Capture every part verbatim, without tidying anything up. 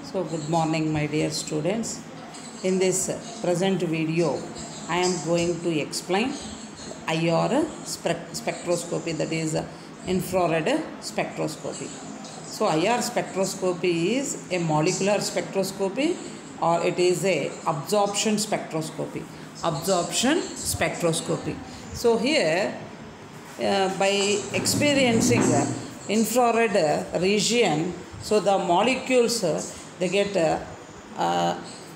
So good morning my dear students. In this present video I am going to explain I R spectroscopy, that is infrared spectroscopy. So I R spectroscopy is a molecular spectroscopy or it is a absorption spectroscopy. Absorption spectroscopy. So here uh, by experiencing the infrared region, so the molecules uh, they get uh, uh,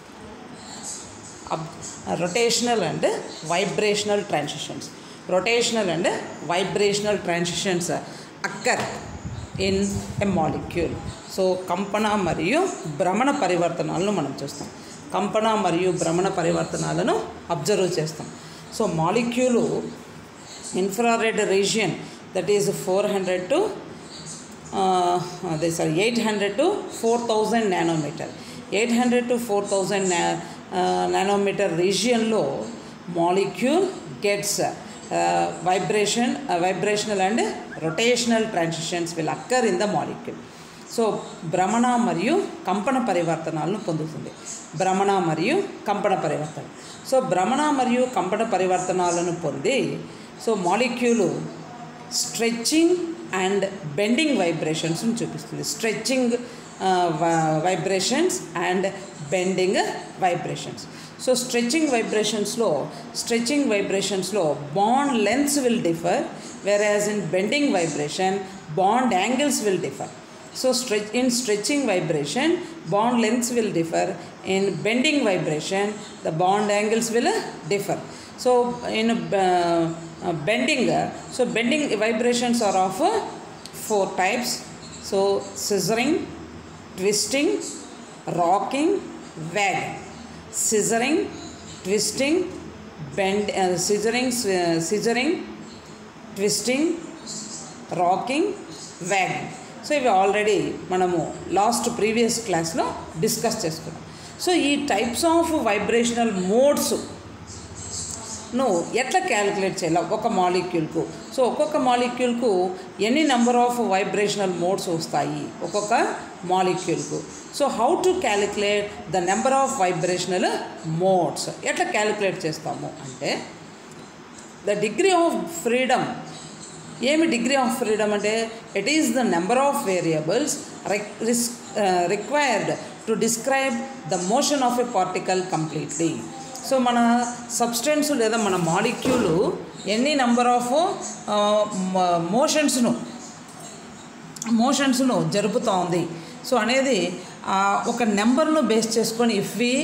uh, rotational and vibrational transitions. Rotational and vibrational transitions uh, occur in a molecule. So కంపన మరియు భ్రమణ పరివర్తనాలను మనం చూస్తాం. కంపన మరియు భ్రమణ పరివర్తనాలను observe చేస్తాం. So molecule infrared region, that is four hundred to uh, they sorry eight hundred to four thousand nanometer. eight hundred to four thousand na, uh, nanometer region lo molecule gets uh, vibration uh, vibrational and rotational transitions will occur in the molecule. So భ్రమణ మరియు కంపన పరివర్తనాలను పొందుతుంది. భ్రమణ మరియు కంపన పరివర్తన. So భ్రమణ మరియు కంపన పరివర్తనాలను పొంది so molecule stretching and bending vibrations చూపిస్తుంది. Stretching vibrations and bending vibrations. So stretching వైబ్రేషన్స్లో స్ట్రెచ్చింగ్ వైబ్రేషన్స్లో bond lengths will differ, whereas in bending vibration bond angles will differ. So stretch in stretching vibration bond lengths will differ, in bending vibration the bond angles will differ. So in uh, uh, bending uh, so bending vibrations are of uh, four types. So scissoring, twisting, rocking, wagging. Scissoring, twisting, bend uh, scissoring uh, scissoring twisting, rocking, wagging. So ఇవి already మనము last previous క్లాస్లో discuss చేసుకున్నాం. So ఈ types of vibrational modes నువ్వు ఎట్లా calculate చేయాలి ఒక్కొక్క మాలిక్యూల్కు. సో ఒక్కొక్క మాలిక్యూల్కు ఎన్ని నెంబర్ ఆఫ్ వైబ్రేషనల్ మోడ్స్ వస్తాయి ఒక్కొక్క మాలిక్యూల్కు. So how to calculate the number of vibrational modes ఎట్లా క్యాలిక్యులేట్ చేస్తాము అంటే, ద డిగ్రీ ఆఫ్ ఫ్రీడమ్. ఏమి డిగ్రీ ఆఫ్ ఫ్రీడమ్ అంటే, it is the number of variables required to describe the motion of a particle completely. So మన substance లేదా మన molecule ఎన్ని number of మోషన్స్ను మోషన్స్ను జరుపుతోంది సో అనేది ఒక నెంబర్ను బేస్ చేసుకొని if we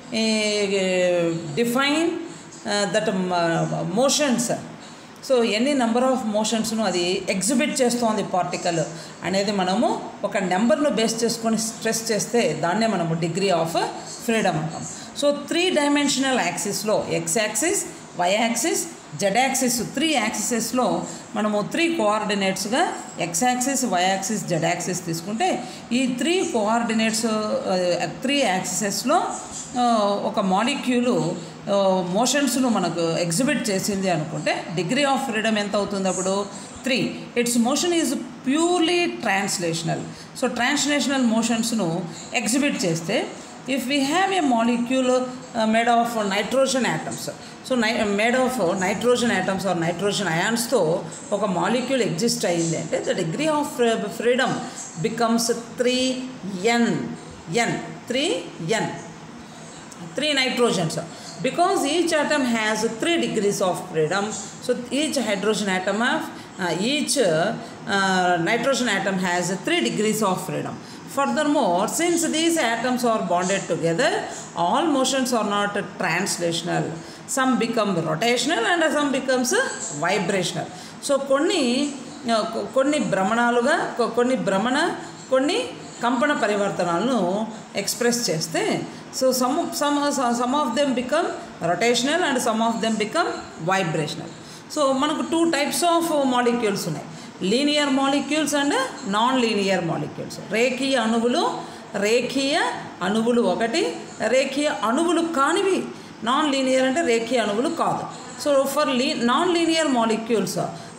define that motions, so ఎన్ని నెంబర్ ఆఫ్ మోషన్స్ను అది ఎగ్జిబిట్ చేస్తోంది పార్టికల్ అనేది మనము ఒక నెంబర్ను బేస్ చేసుకొని స్ట్రెస్ చేస్తే దాన్నే మనము డిగ్రీ ఆఫ్ ఫ్రీడమ్ అంటాం. సో త్రీ డైమెన్షనల్ యాక్సిస్లో X axis, Y axis, Z axis, three యాక్సిసెస్లో మనము త్రీ కోఆర్డినేట్స్గా X axis, Y axis, Z axis తీసుకుంటే ఈ త్రీ కోఆర్డినేట్స్ త్రీ యాక్సిసెస్లో ఒక మాలిక్యూలు మోషన్స్ను మనకు ఎగ్జిబిట్ చేసింది అనుకుంటే డిగ్రీ ఆఫ్ ఫ్రీడమ్ ఎంత అవుతుంది అప్పుడు three. Its motion is purely translational. So translational మోషన్స్ను ఎగ్జిబిట్ చేస్తే if we have a molecule made of nitrogen atoms, so నై made of nitrogen atoms or nitrogen అయాన్స్తో ఒక మాలిక్యూల్ ఎగ్జిస్ట్ అయ్యింది అంటే the degree of freedom becomes three N N three N three nitrogens, because each atom has three degrees of freedom. So each hydrogen atom of uh, each uh, nitrogen atom has three degrees of freedom. Furthermore, since these atoms are bonded together, all motions are not translational. Some become rotational and some becomes vibrational. So konni konni భ్రమణాలుగా కొన్ని భ్రమణ కొన్ని కంపన పరివర్తనాలను express చేస్తే so some some some of them become rotational and some of them become vibrational. So మనకు two types of molecules ఉన్నాయి, linear molecules and non linear molecules. రేఖీయ అణువులు రేఖీయ అణువులు ఒకటి, రేఖీయ అణువులు కానివి నాన్ లీనియర్ అంటే రేఖీయ అణువులు కాదు. సో ఫర్ లీ నాన్ లీనియర్ మాలిక్యూల్స్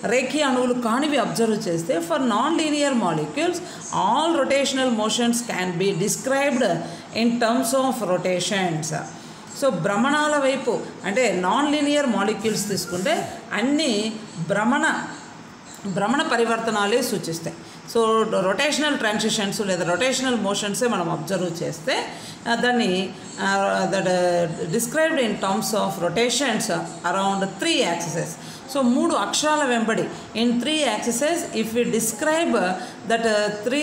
రేఖీయ అణువులు కానివి అబ్జర్వ్ చేస్తే for non linear molecules all rotational motions can be described in terms of rotations. So భ్రమణాల వైపు అంటే నాన్ లీనియర్ మాలిక్యూల్స్ తీసుకుంటే అన్నీ భ్రమణ భ్రమణ పరివర్తనాలే సూచిస్తాయి. సో రొటేషనల్ ట్రాన్సిషన్స్ లేదా రొటేషనల్ మోషన్సే మనం అబ్జర్వ్ చేస్తే దాన్ని that described in terms of rotations around three axes. So మూడు అక్షరాల వెంబడి in three axes if we describe that three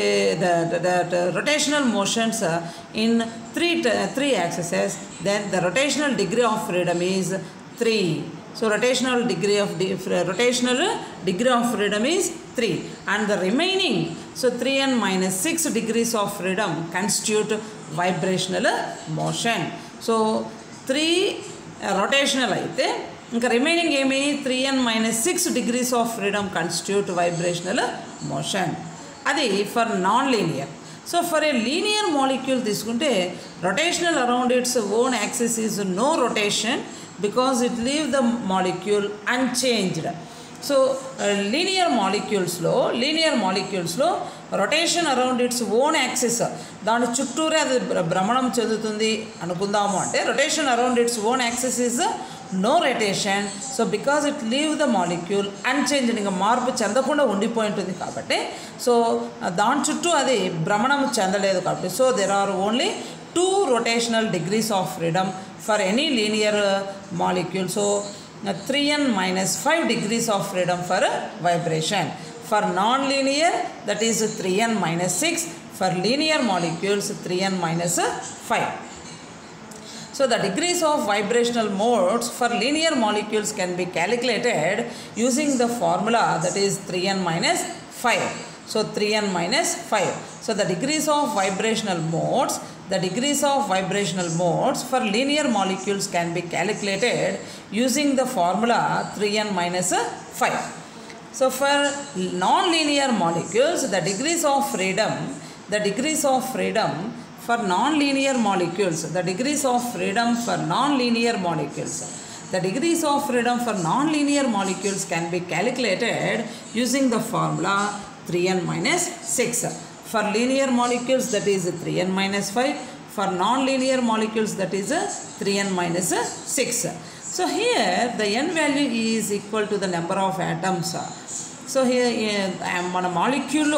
that rotational motions in three three axes then the rotational degree of freedom is three. So rotational degree of di rotational degree of freedom is three, and the remaining so three n minus six degrees of freedom constitute vibrational motion. So three uh, rotational aithe inka remaining emi three n minus six degrees of freedom constitute vibrational motion. Adi for non linear. So for a linear molecule తీసుకుంటే rotational around its own axis is no rotation because it leaves the molecule unchanged. So uh, linear molecules లో linear molecules లో rotation around its own axis దాని చుట్టూరే అది భ్రమణం చెందుతుంది అనుకుందాము అంటే rotation around its own axis is no rotation. So because it leave the molecule unchanged, ఇంకా మార్పు చెందకుండా ఉండిపోయి ఉంటుంది కాబట్టి సో దాని చుట్టూ అది భ్రమణం చెందలేదు కాబట్టి so there are only two rotational degrees of freedom for any linear uh, molecule. So uh, three n minus five degrees of freedom for uh, vibration. For non-linear that is uh, three n minus six. For linear molecules three n minus uh, five. So the degrees of vibrational modes for linear molecules can be calculated using the formula that is three n minus five. So three n minus five. So the degrees of vibrational modes The degrees of vibrational modes for linear molecules can be calculated using the formula three n minus five. So for non-linear molecules, the degrees of freedom, the degrees of freedom for non-linear molecules, the degrees of freedom for non-linear molecules, the degrees of freedom for non-linear molecules can be calculated using the formula three n minus six. For linear molecules that is three n minus five, for non-linear molecules that is three n minus six. So here the n value is equal to the number of atoms. So here మన మాలిక్యూల్లో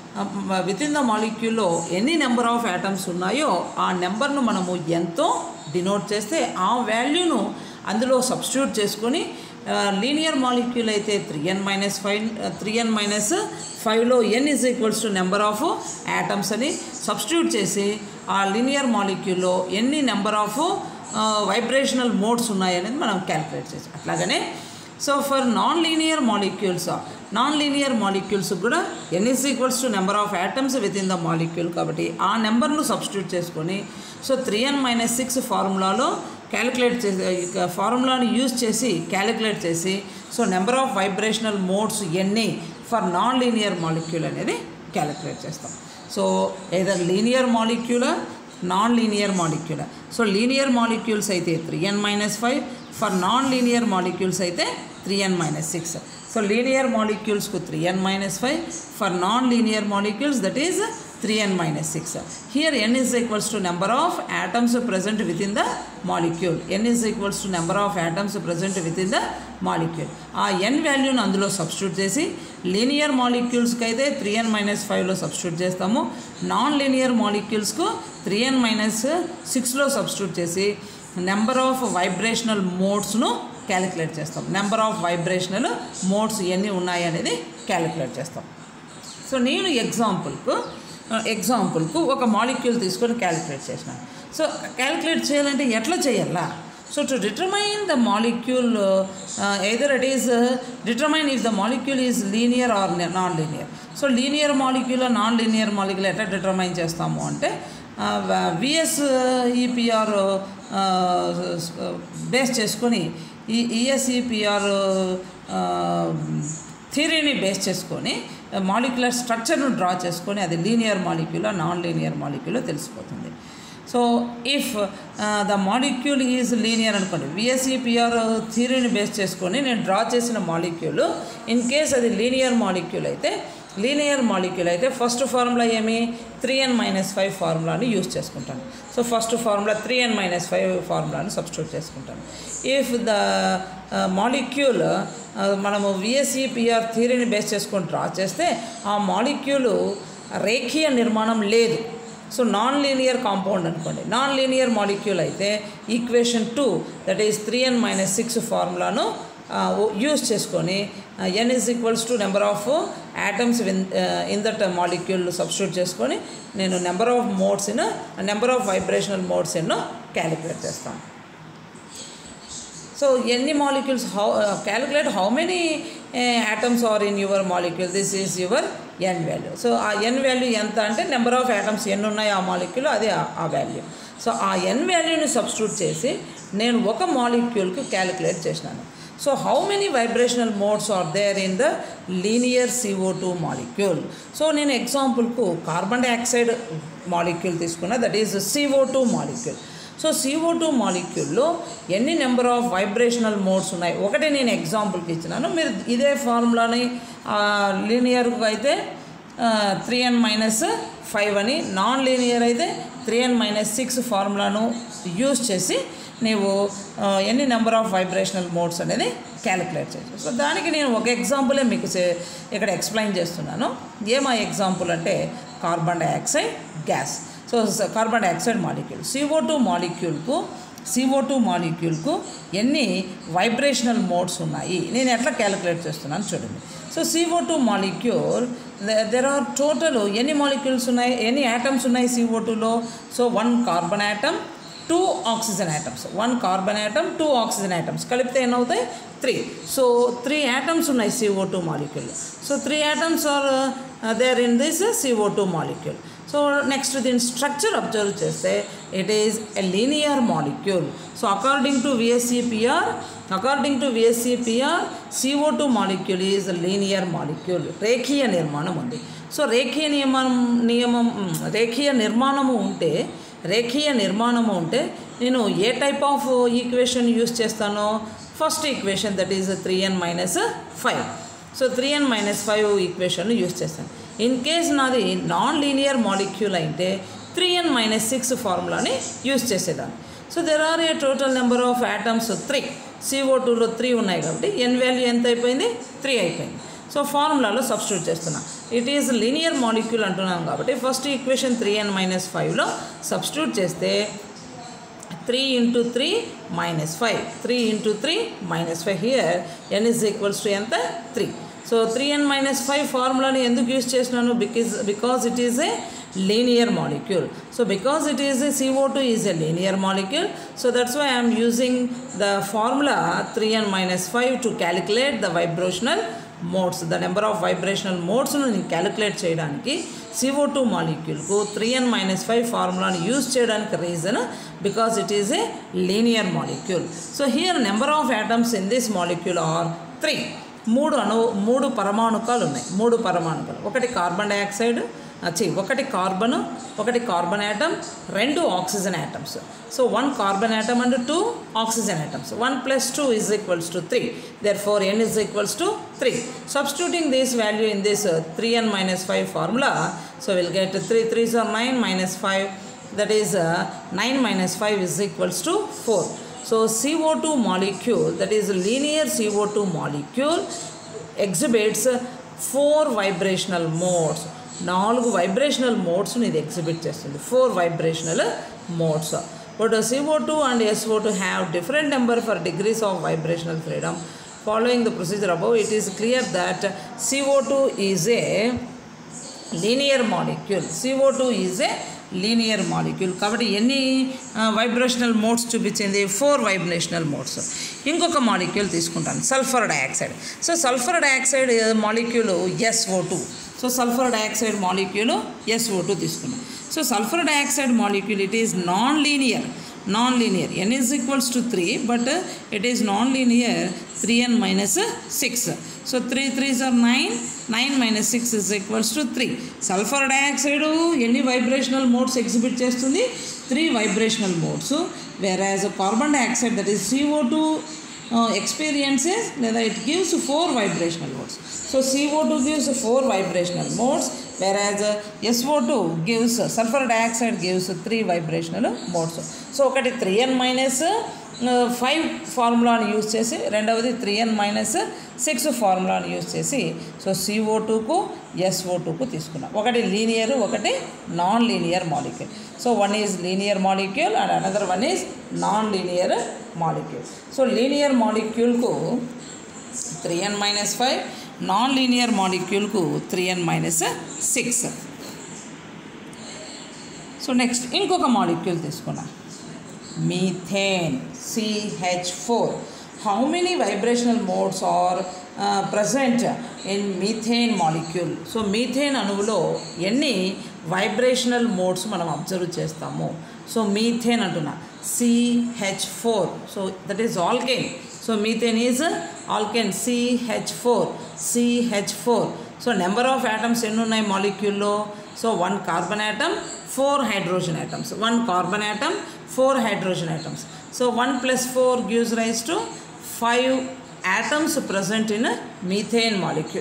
within the molecule ఎన్ని number of atoms ఉన్నాయో ఆ నెంబర్ను మనము ఎంతో denote చేస్తే ఆ వాల్యూను అందులో సబ్స్టిట్యూట్ చేసుకొని లీనియర్ మాలిక్యూల్ అయితే త్రీ ఎన్ మైనస్ ఫైవ్ త్రీ ఎన్ మైనస్ ఫైవ్లో N is equals to number of atoms అని సబ్స్టిట్యూట్ చేసి ఆ లీనియర్ మాలిక్యూల్లో ఎన్ని నెంబర్ ఆఫ్ వైబ్రేషనల్ మోడ్స్ ఉన్నాయనేది మనం క్యాలిక్యులేట్ చేసాం. అట్లాగనే so for non linear molecules non linear molecules కూడా N is equals to number of atoms within the molecule కాబట్టి ఆ నెంబర్ను సబ్స్టిట్యూట్ చేసుకొని సో త్రీ ఎన్ మైనస్ సిక్స్ ఫార్ములాలో క్యాలిక్యులేట్ చేసి ఫార్ములాని యూజ్ చేసి క్యాలిక్యులేట్ చేసి so number of vibrational modes ఎన్ని ఫర్ నాన్ లీనియర్ మాలిక్యూల్ అనేది క్యాలిక్యులేట్ చేస్తాం. So either linear molecular non linear molecular. So linear molecules అయితే three N minus five, for non linear molecules అయితే three ఎన్ minus six. So linear మాలిక్యూల్స్కు three N minus five, for non linear molecules that is three n minus six. Here n is equals to number of atoms present within the molecule. N is equals to number of atoms present within the molecule. ఆ n వాల్యూను అందులో substitute చేసి linear మాలిక్యూల్స్కి అయితే three ఎన్ minus ఫైవ్లో substitute చేస్తాము, non linear మాలిక్యూల్స్కు three ఎన్ minus సిక్స్లో సబ్స్టిట్యూట్ చేసి నెంబర్ ఆఫ్ వైబ్రేషనల్ మోడ్స్ను క్యాలిక్యులేట్ చేస్తాం. నెంబర్ ఆఫ్ వైబ్రేషనల్ మోడ్స్ ఎన్ని ఉన్నాయి అనేది క్యాలిక్యులేట్ చేస్తాం. సో నేను ఎగ్జాంపుల్కు ఎగ్జాంపుల్కు ఒక మాలిక్యూల్ తీసుకొని క్యాలిక్యులేట్ చేసినాను. సో క్యాలిక్యులేట్ చేయాలంటే ఎట్లా చేయాలా? So to determine the molecule either it is determine if the molecule is linear or non linear. So linear molecule non linear molecule ఎట్లా డిటర్మైన్ చేస్తాము అంటే విఎస్ఈపిఆర్ బేస్ చేసుకొని ఈ ఈఎస్ఈపిఆర్ థియరీని బేస్ చేసుకొని మాలిక్యులర్ స్ట్రక్చర్ను డ్రా చేసుకొని అది linear molecule non linear molecule తెలిసిపోతుంది. So if the molecule is linear అనుకోండి, విఎస్ఈపిఆర్ థియరీని బేస్ చేసుకొని నేను డ్రా చేసిన మాలిక్యూల్ ఇన్ కేస్ అది లీనియర్ మాలిక్యూల్ అయితే లీనియర్ మాలిక్యూల్ అయితే ఫస్ట్ ఫార్ములా ఏమి త్రీ ఎన్ మైనస్ ఫైవ్ ఫార్ములాని యూజ్ చేసుకుంటాను. సో ఫస్ట్ ఫార్ములా త్రీ ఎన్ మైనస్ ఫైవ్ ఫార్ములాని సబ్స్టిట్యూట్ చేసుకుంటాను. ఇఫ్ ద మాలిక్యూల్ మనము విఎస్ఈపిఆర్ థియరీని బేస్ చేసుకొని డ్రా చేస్తే ఆ మాలిక్యూల్ రేఖీయ నిర్మాణం లేదు. సో నాన్ లీనియర్ కాంపౌండ్ అనుకోండి, నాన్ లీనియర్ మాలిక్యూల్ అయితే equation two that is three N minus six ఫార్ములాను యూజ్ చేసుకొని N is equals to number of atoms in in that molecule substitute చేసుకొని నేను number of modes in number of vibrational modes ఎన్నో calculate చేస్తాను. So ఎన్ని molecules how calculate how many atoms are in your molecule, this is your N value. So ఆ N value ఎంత అంటే number of atoms ఎన్ని ఉన్నాయి ఆ molecule, అదే ఆ వాల్యూ. సో ఆ ఎన్ వాల్యూని సబ్స్టిట్యూట్ చేసి నేను ఒక మాలిక్యూల్కి క్యాలిక్యులేట్ చేసినాను. So how many vibrational modes are there in the linear CO two molecule. So నేను ఎగ్జాంపుల్కు కార్బన్ డైఆక్సైడ్ మాలిక్యూల్ తీసుకున్నా, that is CO two molecule. So CO two మాలిక్యూల్లో ఎన్ని నెంబర్ ఆఫ్ వైబ్రేషనల్ మోడ్స్ ఉన్నాయి ఒకటి నేను ఎగ్జాంపుల్కి ఇచ్చినాను. మీరు ఇదే ఫార్ములాని లీనియర్గా అయితే త్రీ ఎన్ మైనస్ ఫైవ్ అని, నాన్ లీనియర్ అయితే త్రీ ఎన్ మైనస్ సిక్స్ ఫార్ములాను యూజ్ చేసి నీవు ఎన్ని నెంబర్ ఆఫ్ వైబ్రేషనల్ మోడ్స్ అనేది క్యాలిక్యులేట్ చేయొచ్చు. సో దానికి నేను ఒక ఎగ్జాంపులే మీకు ఇక్కడ ఎక్స్ప్లెయిన్ చేస్తున్నాను. ఏమా ఎగ్జాంపుల్ అంటే carbon dioxide gas. So carbon dioxide molecule CO two మాలిక్యూల్కు సిఓ టూ మాలిక్యూల్కు ఎన్ని వైబ్రేషనల్ మోడ్స్ ఉన్నాయి నేను ఎట్లా క్యాలిక్యులేట్ చేస్తున్నాను చూడండి. So CO two molecule there are total ఎన్ని మాలిక్యూల్స్ ఉన్నాయి, ఎన్ని యాటమ్స్ ఉన్నాయి సిఓ టూలో. So one carbon atom, two oxygen atoms, one carbon atom, two oxygen atoms కలిపితే ఏమవుతాయి త్రీ. సో త్రీ యాటమ్స్ ఉన్నాయి CO two molecule. So three atoms are there in this CO two molecule. So next దీని structure observe చేస్తే it is a linear molecule. So according to VSEPR according to VSEPR CO two molecule is linear molecule, రేఖీయ నిర్మాణం ఉంది. So రేఖీయ నియమం నియమం రేఖీయ నిర్మాణము ఉంటే రేఖీయ నిర్మాణము ఉంటే నేను ఏ టైప్ ఆఫ్ ఈక్వేషన్ యూస్ చేస్తానో first equation that is three N minus five. So three N minus five equation use చేస్తాను. ఇన్ కేస్ నాది నాన్ లీనియర్ మాలిక్యూల్ అయితే త్రీ ఎన్ మైనస్ సిక్స్ ఫార్ములాని యూస్ చేసేదాన్ని. So there are a total number of atoms three, CO టూలో three ఉన్నాయి కాబట్టి ఎన్ value ఎంత అయిపోయింది త్రీ అయిపోయింది. సో ఫార్ములాలో సబ్స్టిట్యూట్ చేస్తున్నా. ఇట్ ఈజ్ లీనియర్ మాలిక్యూల్ అంటున్నాం కాబట్టి ఫస్ట్ ఈక్వేషన్ త్రీ ఎన్ మైనస్ ఫైవ్లో సబ్స్టిట్యూట్ చేస్తే three into three minus five, three into three minus five, here N is equals to ఎంత త్రీ. సో త్రీ ఎన్ మైనస్ ఫైవ్ ఫార్ములాని ఎందుకు use చేసినాను, because because it is a linear molecule. So because it is a C O two is a linear molecule, so that's why I am using the formula three n minus five to calculate the vibrational modes. The number of vibrational modes nu calculate cheyadaniki C O two molecule ku three n minus five formula ni use cheyadaniki reason because it is a linear molecule. So here number of atoms in this molecule are three. మూడు అణు మూడు పరమాణుకాలు ఉన్నాయి. మూడు పరమాణుకాలు, ఒకటి carbon dioxide వచ్చి ఒకటి carbon ఒకటి carbon atom, రెండు oxygen atoms. So one carbon atom and two oxygen atoms. One plus two is equals to three. Therefore n is equals to three. Substituting this value in this three N minus five formula, so will get three threes are nine minus five, that is nine minus five is equals to four. So C O two molecule, that is linear C O two molecule, exhibits four vibrational modes. నాలుగు vibrational మోడ్స్ని ఇది exhibit చేస్తుంది. Four vibrational modes. But C O two and S O two have different number for degrees of vibrational freedom. Following the procedure above, it is clear that C O two is a linear molecule. C O two is a linear molecule కాబట్టి ఎన్ని vibrational modes చూపించింది, four vibrational modes. ఇంకొక molecule తీసుకుంటాను, sulphur dioxide. So sulphur dioxide molecule S O two. So sulphur dioxide molecule S O two తీసుకున్నాం. So sulphur dioxide molecule it is non linear. Non linear n is equals to three, but it is non linear three n minus six. So three threes are nine, nine minus six is equals to three. Sulphur dioxide ఎన్ని vibrational modes exhibit చేస్తుంది? Three vibrational modes. Whereas carbon dioxide that is C O two experiences లేదా it gives four vibrational modes. So C O two gives four vibrational modes, whereas S O two gives, sulfur dioxide gives three vibrational modes. So ఒకటి three ఎన్ minus five ఫార్ములాని use చేసి, రెండవది three ఎన్ minus six ఫార్ములాని use చేసి so C O టూకు S O టూకు తీసుకున్నాం. ఒకటి లీనియర్, ఒకటి non linear molecule. So one is linear molecule and another one is non linear molecule. So linear మాలిక్యూల్కు త్రీ ఎన్ మైనస్ ఫైవ్, నాన్ లీనియర్ మాలిక్యూల్కు three ఎన్ minus six. So next ఇంకొక molecule తీసుకున్నాం, methane C H four. How many vibrational modes are uh, present in methane molecule? So methane అణువులో ఎన్ని vibrational modes మనం observe చేస్తాము? So methane అంటున్నా C H four. So that is alkane. So methane is alkane C H four. C H four. So number of atoms ఎన్ని ఉన్నాయి మాలిక్యూల్లో? So one carbon atom, four hydrogen atoms. One carbon atom, four hydrogen atoms. So one plus four gives rise to five atoms present in a methane molecule.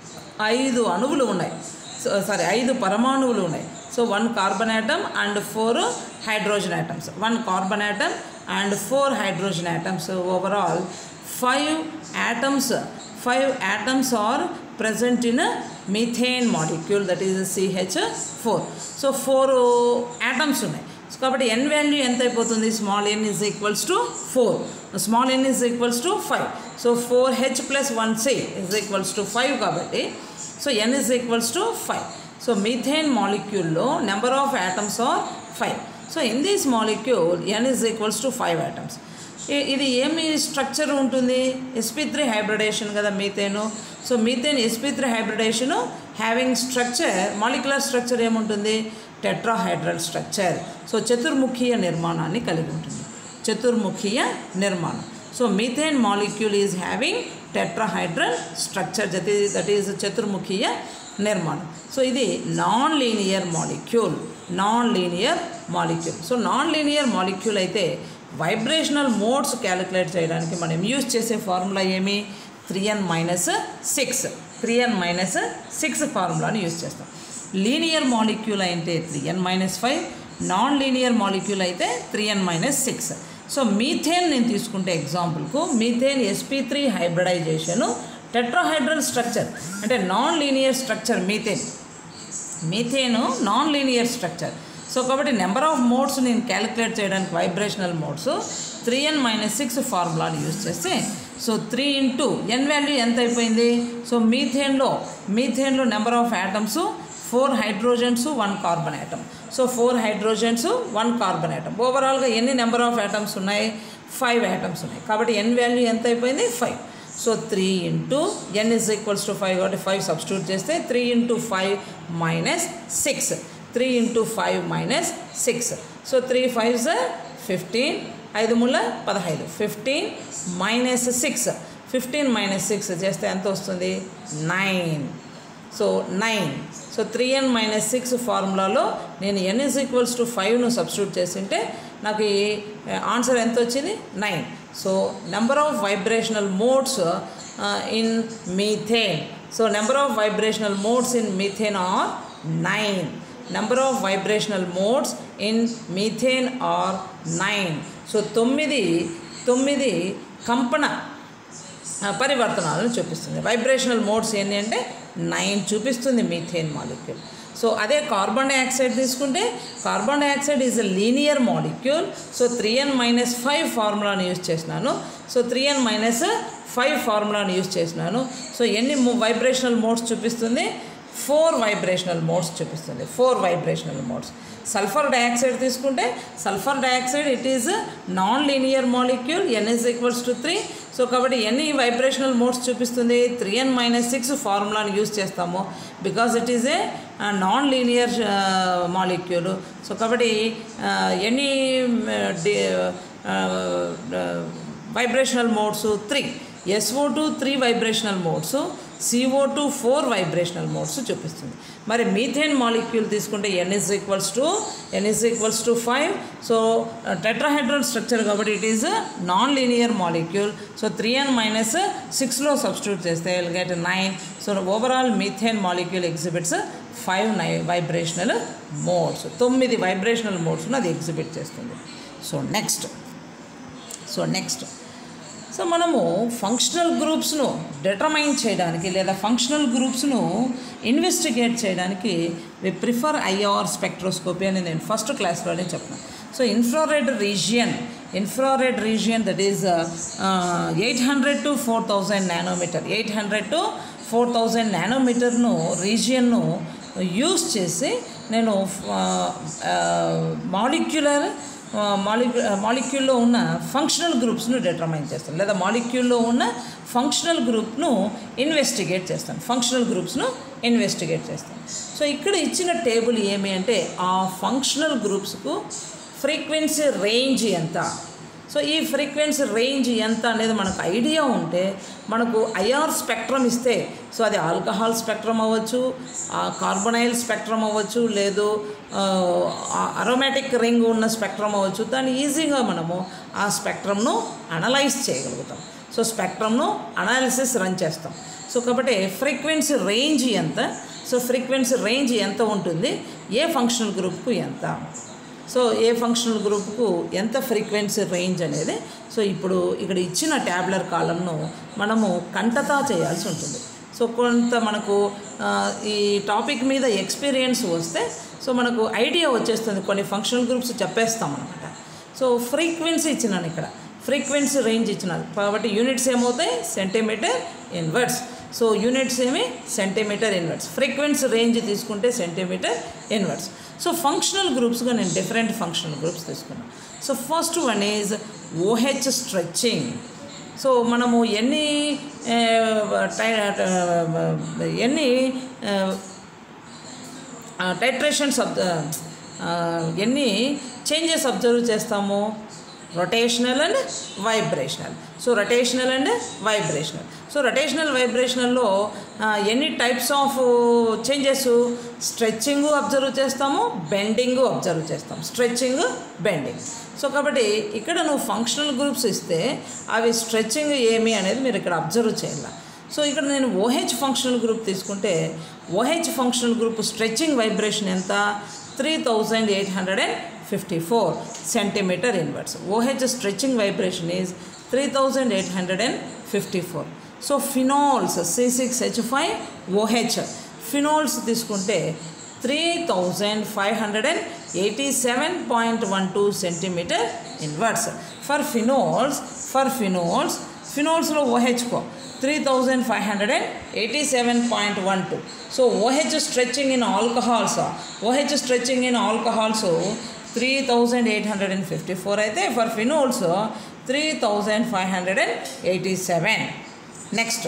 ఐదు అణువులు ఉన్నాయి. So sorry ఐదు పరమాణువులు ఉన్నాయి. So one carbon atom and four hydrogen atoms. One carbon atom and four hydrogen atoms. Overall five atoms five atoms are present in a methane molecule, that is C H four. So four atoms ఉన్నాయి. కాబట్టి n value ఎంత అయిపోతుంది? Small n is equals to four, small n is equals to five. So four H plus one C is equals to five కాబట్టి so n is equals to five. So methane మాలిక్యూల్లో number of atoms are five. So in this molecule n is equals to five atoms. ఇది ఏమి structure ఉంటుంది? SP three hybridisation కదా methane. So methane SP three hybridisation having structure, molecular structure ఏముంటుంది? Tetrahedral structure. So చతుర్ముఖీయ నిర్మాణాన్ని కలిగి ఉంటుంది. చతుర్ముఖీయ నిర్మాణం. So methane molecule is having tetrahedral structure, that is that is చతుర్ముఖీయ నిర్మాణం. సో ఇది non linear molecule. Non linear molecule. So non linear molecule అయితే వైబ్రేషనల్ మోడ్స్ క్యాలిక్యులేట్ చేయడానికి మనం యూజ్ చేసే ఫార్ములా ఏమి? త్రీ ఎన్ మైనస్ సిక్స్. త్రీ ఎన్ minus six ఫార్ములాని use చేస్తాం. లీనియర్ మాలిక్యూల్ అయితే త్రీ ఎన్ minus five, non linear molecule అయితే త్రీ ఎన్ minus six. So methane నేను తీసుకుంటే ఎగ్జాంపుల్కు methane SP three hybridisation tetrahedral structure, అంటే non linear structure. Methane methane non linear structure. So కాబట్టి number of modes నేను calculate చేయడానికి vibrational modes three ఎన్ minus six ఫార్ములాని use చేస్తే so three into n value ఎంత అయిపోయింది? సో మీథేన్లో మీథేన్లో number of atoms four hydrogens, one carbon atom. So four hydrogens, one carbon atom. ఓవరాల్గా ఎన్ని నెంబర్ ఆఫ్ యాటమ్స్ ఉన్నాయి? ఫైవ్ యాటమ్స్ ఉన్నాయి. కాబట్టి ఎన్ వాల్యూ ఎంత అయిపోయింది? Five. So three into n is equals to five కాబట్టి ఫైవ్ సబ్స్టిట్యూట్ చేస్తే three into five minus six. Three into five minus six. So three fives fifteen, ఐదు మూల పదహైదు. Fifteen minus six, fifteen minus six చేస్తే ఎంత వస్తుంది? Nine. So nine. So three ఎన్ minus six ఫార్ములాలో నేను ఎన్ ఈజ్ ఈక్వల్స్ టు ఫైవ్ను substitute చేసింటే నాకు ఈ ఆన్సర్ ఎంత వచ్చింది? Nine. So number of vibrational modes in methane. So number of vibrational modes in methane are nine. Number of vibrational modes in methane are nine. So తొమ్మిది తొమ్మిది కంపన పరివర్తనాలను చూపిస్తుంది. Vibrational modes ఏంటి అంటే నైన్ చూపిస్తుంది మీథేన్ మాలిక్యూల్. సో అదే carbon dioxide తీసుకుంటే carbon dioxide is a linear molecule. So three N minus five ఫార్ములాను use చేసినాను. సో త్రీ ఎన్ మైనస్ ఫైవ్ ఫార్ములాను యూజ్ చేసినాను. సో ఎన్ని వైబ్రేషనల్ మోడ్స్ చూపిస్తుంది? ఫోర్ వైబ్రేషనల్ మోడ్స్ చూపిస్తుంది. Four vibrational modes. Sulphur dioxide తీసుకుంటే sulphur dioxide it is non linear molecule. N is equals to three. So కాబట్టి ఎన్ని వైబ్రేషనల్ మోడ్స్ చూపిస్తుంది? Three ఎన్ minus six ఫార్ములాను యూజ్ చేస్తాము because it is a non linear molecule. So కాబట్టి ఎన్ని vibrational modes? Three. S O two three vibrational modes, C O two four vibrational modes చూపిస్తుంది. మరి methane molecule తీసుకుంటే n is equals to n is equals to five. So tetrahedral structure కాబట్టి it is non linear molecule. So three N minus సిక్స్లో substitute చేస్తే will get nine. So overall methane molecule exhibits five nine vibrational modes, తొమ్మిది vibrational మోడ్స్ను అది exhibit చేస్తుంది. So next so next so మనము functional గ్రూప్స్ను determine చేయడానికి లేదా functional గ్రూప్స్ను ఇన్వెస్టిగేట్ చేయడానికి వి ప్రిఫర్ ఐఆర్ స్పెక్ట్రోస్కోపీ అని నేను ఫస్ట్ క్లాస్లోనే చెప్పాను. So infrared region infrared region that is eight hundred to four thousand nanometre eight hundred to four thousand నానోమీటర్ను రీజియన్ను యూస్ చేసి నేను మాలిక్యులర్ మాలిక్యూ మాలిక్యూల్లో ఉన్న ఫంక్షనల్ గ్రూప్స్ను డిటర్మైన్ చేస్తాను లేదా మాలిక్యూల్లో ఉన్న ఫంక్షనల్ గ్రూప్ను ఇన్వెస్టిగేట్ చేస్తాను ఫంక్షనల్ గ్రూప్స్ను ఇన్వెస్టిగేట్ చేస్తాను. సో ఇక్కడ ఇచ్చిన టేబుల్ ఏమి అంటే ఆ ఫంక్షనల్ గ్రూప్స్కు ఫ్రీక్వెన్సీ రేంజ్ ఎంత, సో ఈ ఫ్రీక్వెన్సీ రేంజ్ ఎంత అనేది మనకు ఐడియా ఉంటే మనకు ఐఆర్ స్పెక్ట్రమ్ ఇస్తే, సో అది ఆల్కహాల్ స్పెక్ట్రమ్ అవ్వచ్చు, కార్బొనైల్ స్పెక్ట్రమ్ అవ్వచ్చు, లేదు అరోమాటిక్ రింగ్ ఉన్న స్పెక్ట్రమ్ అవ్వచ్చు, దాన్ని ఈజీగా మనము ఆ స్పెక్ట్రమ్ను అనలైజ్ చేయగలుగుతాం. సో స్పెక్ట్రమ్ను అనాలిసిస్ రన్ చేస్తాం. సో కాబట్టి ఫ్రీక్వెన్సీ రేంజ్ ఎంత, సో ఫ్రీక్వెన్సీ రేంజ్ ఎంత ఉంటుంది, ఏ ఫంక్షనల్ గ్రూప్కు ఎంత, సో ఏ ఫంక్షనల్ గ్రూప్కు ఎంత ఫ్రీక్వెన్సీ రేంజ్ అనేది సో ఇప్పుడు ఇక్కడ ఇచ్చిన ట్యాబ్లర్ కాలంను మనము కంటతా చేయాల్సి ఉంటుంది. సో కొంత మనకు ఈ టాపిక్ మీద ఎక్స్పీరియన్స్ వస్తే సో మనకు ఐడియా వచ్చేస్తుంది, కొన్ని ఫంక్షనల్ గ్రూప్స్ చెప్పేస్తాం అనమాట. సో ఫ్రీక్వెన్సీ ఇచ్చినాను, ఇక్కడ ఫ్రీక్వెన్సీ రేంజ్ ఇచ్చినాను కాబట్టి యూనిట్స్ ఏమవుతాయి సెంటీమీటర్ ఇన్వర్స్. సో యూనిట్స్ ఏమి సెంటీమీటర్ ఇన్వర్స్, ఫ్రీక్వెన్సీ రేంజ్ తీసుకుంటే సెంటీమీటర్ ఇన్వర్స్. సో ఫంక్షనల్ గ్రూప్స్గా నేను డిఫరెంట్ ఫంక్షనల్ గ్రూప్స్ తీసుకున్నాను. So first one is O H stretching. So మనము ఎన్ని ఎన్ని టైట్రేషన్స్ ఎన్ని చేంజెస్ అబ్జర్వ్ చేస్తాము, rotational and vibrational. So rotational and vibrational so rotational వైబ్రేషనల్లో ఎన్ని types of changes, stretching observe చేస్తాము, బెండింగ్ అబ్జర్వ్ చేస్తాం, స్ట్రెచ్చింగ్ బెండింగ్. సో కాబట్టి ఇక్కడ నువ్వు ఫంక్షనల్ గ్రూప్స్ ఇస్తే అవి స్ట్రెచ్చింగ్ ఏమి అనేది మీరు ఇక్కడ అబ్జర్వ్ చేయాలి. సో ఇక్కడ నేను ఓహెచ్ ఫంక్షనల్ గ్రూప్ తీసుకుంటే O H functional group stretching vibration ఎంత, three thousand eight hundred and fifty four centimetre inverse. O H stretching vibration is three thousand eight hundred and fifty four. So phenols C six H five O H phenols తీసుకుంటే three thousand five hundred and eighty seven point one two centimetre inverse. For phenols for phenols ఫినాల్స్లో ఓహెచ్కో three thousand five hundred and eighty seven point one two. So O H stretching in alcohols O H stretching in alcohols three thousand eight hundred and fifty four అయితే for phenols three thousand five hundred and eighty seven. Next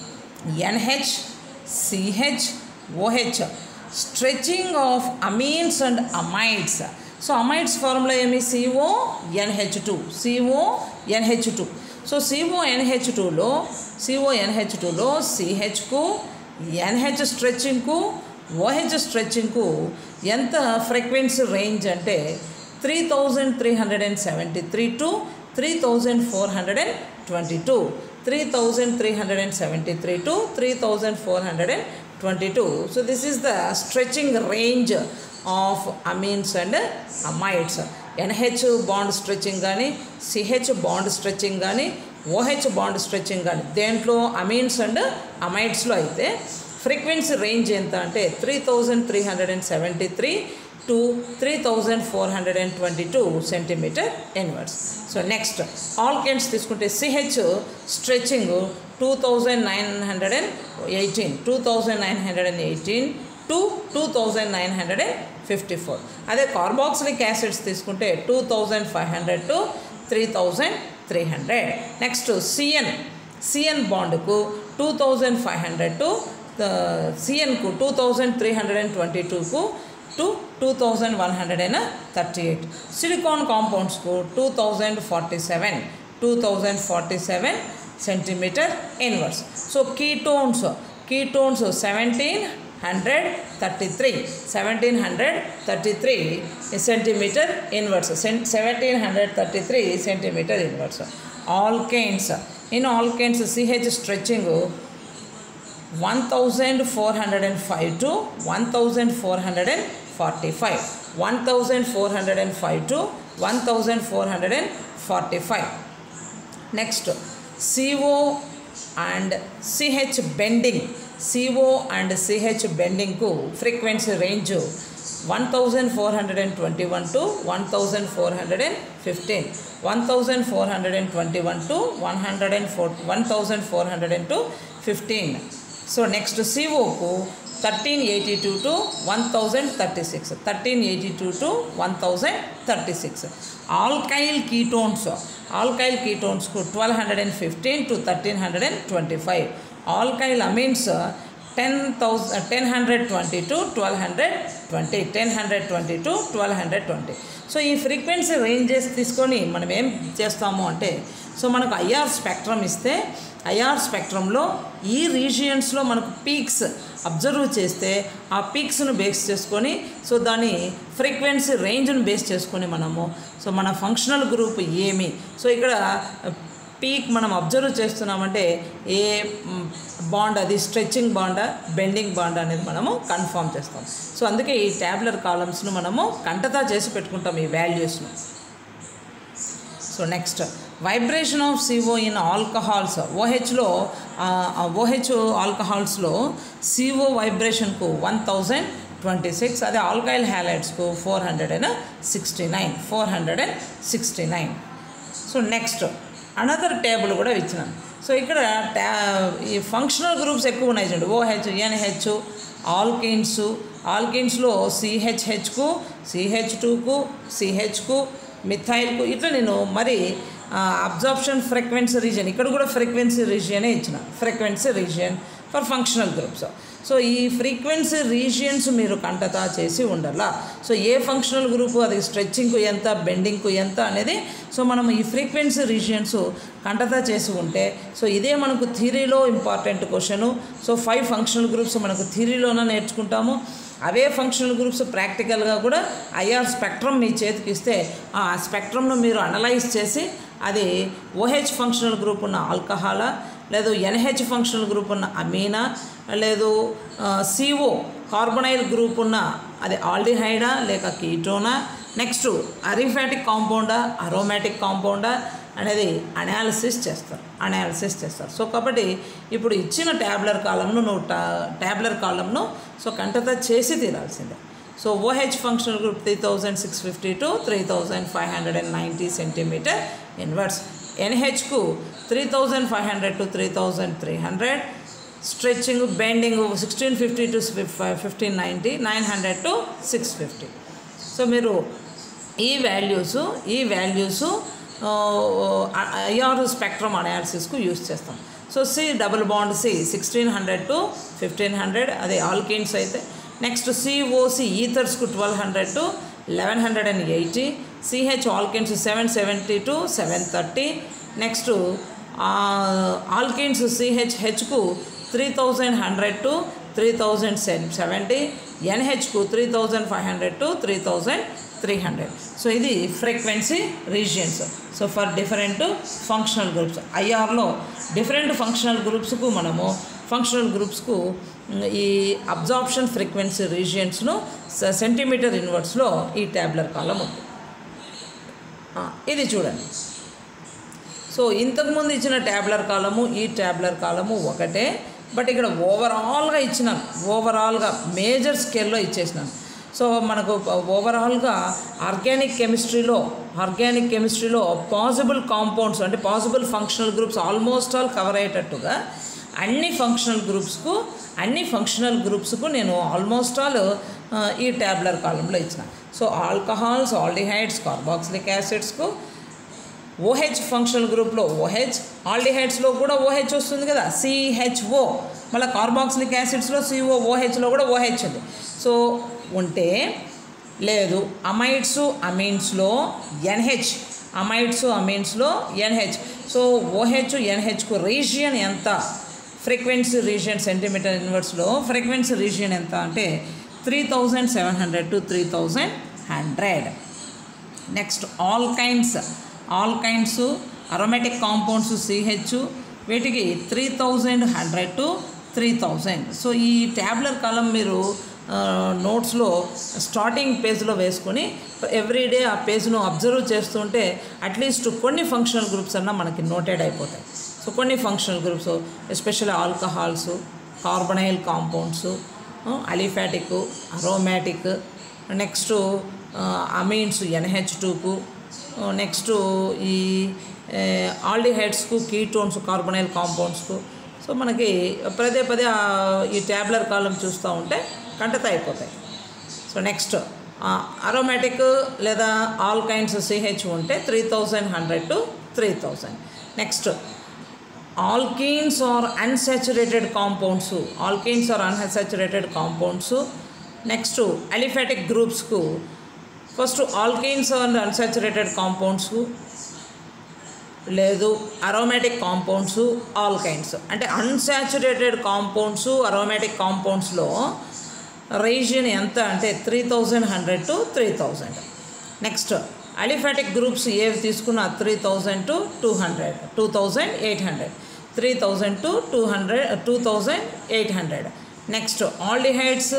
N H C H O H stretching of amines and amides. So amides formula ఏమి, C O N H two C O N H two. So C O NH టూలో C O NH టూలో సిహెచ్కు N H స్ట్రెచ్చింగ్కు O H స్ట్రెచ్చింగ్కు ఎంత frequency range అంటే three thousand three hundred and seventy three to three thousand four hundred and twenty two three thousand three hundred and seventy three to three thousand four hundred and twenty two. So this is the stretching range of amines and amides. N H bond stretching కానీ C H bond stretching కానీ O H bond stretching కానీ దేంట్లో amens and అమైడ్స్లో అయితే frequency range ఎంత అంటే three thousand three hundred and seventy three to three thousand four hundred and twenty two centimetre inverse. So next alkenes తీసుకుంటే C H stretching two thousand nine hundred and eighteen two thousand nine hundred and eighteen to two thousand nine hundred and fifty four. అదే carboxylic acids తీసుకుంటే two thousand five hundred to three thousand three hundred. Next C N C N బాండ్కు two thousand five hundred to సిఎన్కు two thousand three hundred and twenty టూకు to two thousand one hundred and thirty eight. Silicon కాంపౌండ్స్కు two thousand forty seven two thousand forty seven centimeter inverse. So ketones, ketones seventeen thirty-three, seventeen thirty-three centimeter inverse, seventeen thirty-three centimeter inverse. Alkanes, in alkanes C H stretching one thousand four hundred five to one thousand four hundred forty-five, one thousand four hundred five to one thousand four hundred forty-five. Next, C O and C H bending, C O and C H bending ku frequency range one thousand four hundred twenty-one to one thousand four hundred fifteen, one thousand four hundred twenty-one to one thousand four hundred fifteen. So next C O ku thirteen eighty-two to one thousand thirty-six, thirteen eighty-two to one thousand thirty-six. Alkyl ketones, alkyl ketones ku twelve fifteen to thirteen twenty-five. Alkyl amines ten thousand, ten twenty to twelve twenty, ten twenty to twelve twenty. So ఈ frequency ranges తీసుకొని మనం ఏం చేస్తాము అంటే, so మనకు IR spectrum ఇస్తే IR స్పెక్ట్రమ్లో ఈ రీజియన్స్లో మనకు పీక్స్ అబ్జర్వ్ చేస్తే ఆ పీక్స్ను బేస్ చేసుకొని సో దాని ఫ్రీక్వెన్సీ రేంజ్ను బేస్ చేసుకొని మనము సో మన ఫంక్షనల్ గ్రూప్ ఏమి, సో ఇక్కడ పీక్ మనం అబ్జర్వ్ చేస్తున్నామంటే ఏ బాండ్ అది స్ట్రెచ్చింగ్ బాండా బెండింగ్ బాండ్ అనేది మనము కన్ఫర్మ్ చేస్తాం. సో అందుకే ఈ ట్యాబులర్ కాలమ్స్ను మనము కంటతా చేసి పెట్టుకుంటాం ఈ వాల్యూస్ను. So next vibration of CO in alcohols, ఓహెచ్లో ఓహెచ్ ఆల్కహాల్స్లో సిఓ వైబ్రేషన్కు వన్ థౌజండ్ ట్వంటీ సిక్స్, అదే ఆల్కైల్ హ్యాలైడ్స్కు four hundred and sixty nine four hundred and sixty nine. So next another table కూడా ఇచ్చినాను. సో ఇక్కడ ట్యా ఈ ఫంక్షనల్ గ్రూప్స్ ఎక్కువ ఉన్నాయి చూడండి, ఓహెచ్, ఎన్హెచ్, ఆల్కిన్స్, ఆల్కిన్స్లో సిహెచ్హెచ్కు, సిహెచ్ టూకు, సిహెచ్కు, మిథైల్కు, ఇట్లా నేను మరి అబ్జార్ప్షన్ ఫ్రీక్వెన్సీ రీజియన్, ఇక్కడ కూడా ఫ్రీక్వెన్సీ రీజియనే ఇచ్చిన, frequency region for functional groups. So ఈ ఫ్రీక్వెన్సీ రీజియన్స్ మీరు కంటతా చేసి ఉండాలా. సో ఏ ఫంక్షనల్ గ్రూపు అది స్ట్రెచ్చింగ్కు ఎంత, బెండింగ్కు ఎంత అనేది సో మనం ఈ ఫ్రీక్వెన్సీ రీజియన్స్ కంటతా చేసి ఉంటే సో ఇదే మనకు థియరీలో important question. So five functional groups మనకు థియరీలోనే నేర్చుకుంటాము, అవే ఫంక్షనల్ గ్రూప్స్ ప్రాక్టికల్గా కూడా ఐఆర్ స్పెక్ట్రమ్ మీ చేతికి ఇస్తే ఆ స్పెక్ట్రమ్ను మీరు అనలైజ్ చేసి అది ఓహెచ్ ఫంక్షనల్ గ్రూప్ ఉన్న ఆల్కహాలా, లేదు ఎన్హెచ్ ఫంక్షనల్ గ్రూప్ ఉన్న అమీనా, లేదు సిఓ కార్బొనైల్ గ్రూప్ ఉన్న అది ఆల్డిహైడా లేక కీటోనా, నెక్స్ట్ అరిఫాటిక్ కాంపౌండా అరోమాటిక్ కాంపౌండా అనేది అనాలిసిస్ చేస్తారు అనాలిసిస్ చేస్తారు సో కాబట్టి ఇప్పుడు ఇచ్చిన ట్యాబ్లర్ కాలంను నువ్వు టా ట్యాబ్లర్ కాలంను సో కంటతా చేసి తీరాల్సిందే. So OH functional group three thousand six fifty to three thousand five hundred and ninety centimeter inverse, ఎన్హెచ్కు three thousand five hundred to three thousand three hundred, stretching bending sixteen fifty to fifteen ninety, nine hundred to six fifty. So మీరు ఈ values ఈ values IR spectrum అనాలిసిస్కు use చేస్తాం. So C double bond C sixteen hundred to fifteen hundred, అదే alkenes అయితే. Next COC ఈథర్స్కు twelve hundred to eleven hundred and eighty, CH alkenes seven seventy to seven thirty. Next alkenes సిహెచ్హెచ్కు three thousand hundred to three thousand seventy, ఎన్హెచ్కు three thousand five hundred to three thousand three hundred. So ఇది frequency regions. So for different functional groups ఐఆర్లో different functional గ్రూప్స్కు మనము functional గ్రూప్స్కు ఈ absorption frequency రీజియన్స్ను centimeter ఇన్వర్స్లో ఈ ట్యాబ్లర్ కాలం ఉంది. ఇది చూడండి. సో ఇంతకుముందు ఇచ్చిన ట్యాబ్లర్ కాలము ఈ ట్యాబ్లర్ కాలము ఒకటే, బట్ ఇక్కడ ఓవరాల్గా ఇచ్చినాను, ఓవరాల్గా మేజర్ స్కేల్లో ఇచ్చేసినాను. సో మనకు ఓవరాల్గా ఆర్గానిక్ కెమిస్ట్రీలో ఆర్గానిక్ కెమిస్ట్రీలో పాసిబుల్ కాంపౌండ్స్ అంటే possible functional groups almost all cover అయ్యేటట్టుగా అన్ని ఫంక్షనల్ గ్రూప్స్కు అన్ని ఫంక్షనల్ గ్రూప్స్కు నేను ఆల్మోస్ట్ ఆల్ ఈ ట్యాబ్లర్ కాలంలో ఇచ్చిన. సో ఆల్కహాల్స్, ఆల్డిహైడ్స్, కార్బాక్సిలిక్ యాసిడ్స్కు ఓహెచ్ ఫంక్షనల్ గ్రూప్లో ఓహెచ్, ఆల్డిహైడ్స్లో కూడా ఓహెచ్ వస్తుంది కదా సిహెచ్ఓ, మళ్ళీ కార్బాక్సిలిక్ యాసిడ్స్లో సిఓ, ఓహెచ్లో కూడా ఓహెచ్ ఉంది. సో ఉంటే లేదు అమైడ్స్ అమీన్స్లో ఎన్హెచ్ అమైడ్స్ అమీన్స్లో ఎన్హెచ్. సో ఓహెచ్ ఎన్హెచ్కు రీజియన్ ఎంత, ఫ్రీక్వెన్సీ రీజియన్ సెంటీమీటర్ ఇన్వర్స్లో ఫ్రీక్వెన్సీ రీజియన్ ఎంత అంటే three thousand seven hundred to three thousand hundred. Next alkynes, alkynes aromatic compounds CH, వీటికి three thousand hundred to three thousand. So ఈ tabular column మీరు నోట్స్లో starting పేజ్లో వేసుకొని ఎవ్రీడే ఆ పేజ్ను అబ్జర్వ్ చేస్తుంటే అట్లీస్ట్ కొన్ని ఫంక్షనల్ గ్రూప్స్ అన్నా మనకి నోటెడ్ అయిపోతాయి. సో కొన్ని functional groups especially alcohols, carbonyl compounds, aliphatic, aromatic, next amines NH టూకు, నెక్స్ట్ ఈ ఆల్డిహైడ్స్కు, కీటోన్స్ కార్బనైల్ కాంపౌండ్స్కు. సో మనకి పదే పదే ఈ ట్యాబ్లర్ కాలం చూస్తూ ఉంటే కంటత అయిపోతాయి. సో నెక్స్ట్ అరోమాటిక్ లేదా ఆల్కైన్స్ సిహెచ్ ఉంటే three thousand hundred to three thousand. Next alkenes or unsaturated compounds, alkenes or unsaturated compounds. Next aliphatic గ్రూప్స్కు first alkenes and unsaturated compounds, లేదు అరోమాటిక్ కాంపౌండ్స్, ఆల్కైన్స్. అంటే unsaturated compounds aromatic కాంపౌండ్స్లో region ఎంత అంటే three thousand hundred to three thousand. Next aliphatic groups ఏవి తీసుకున్న three thousand to two hundred two thousand eight hundred three thousand to two hundred two thousand eight hundred. Next aldehydes,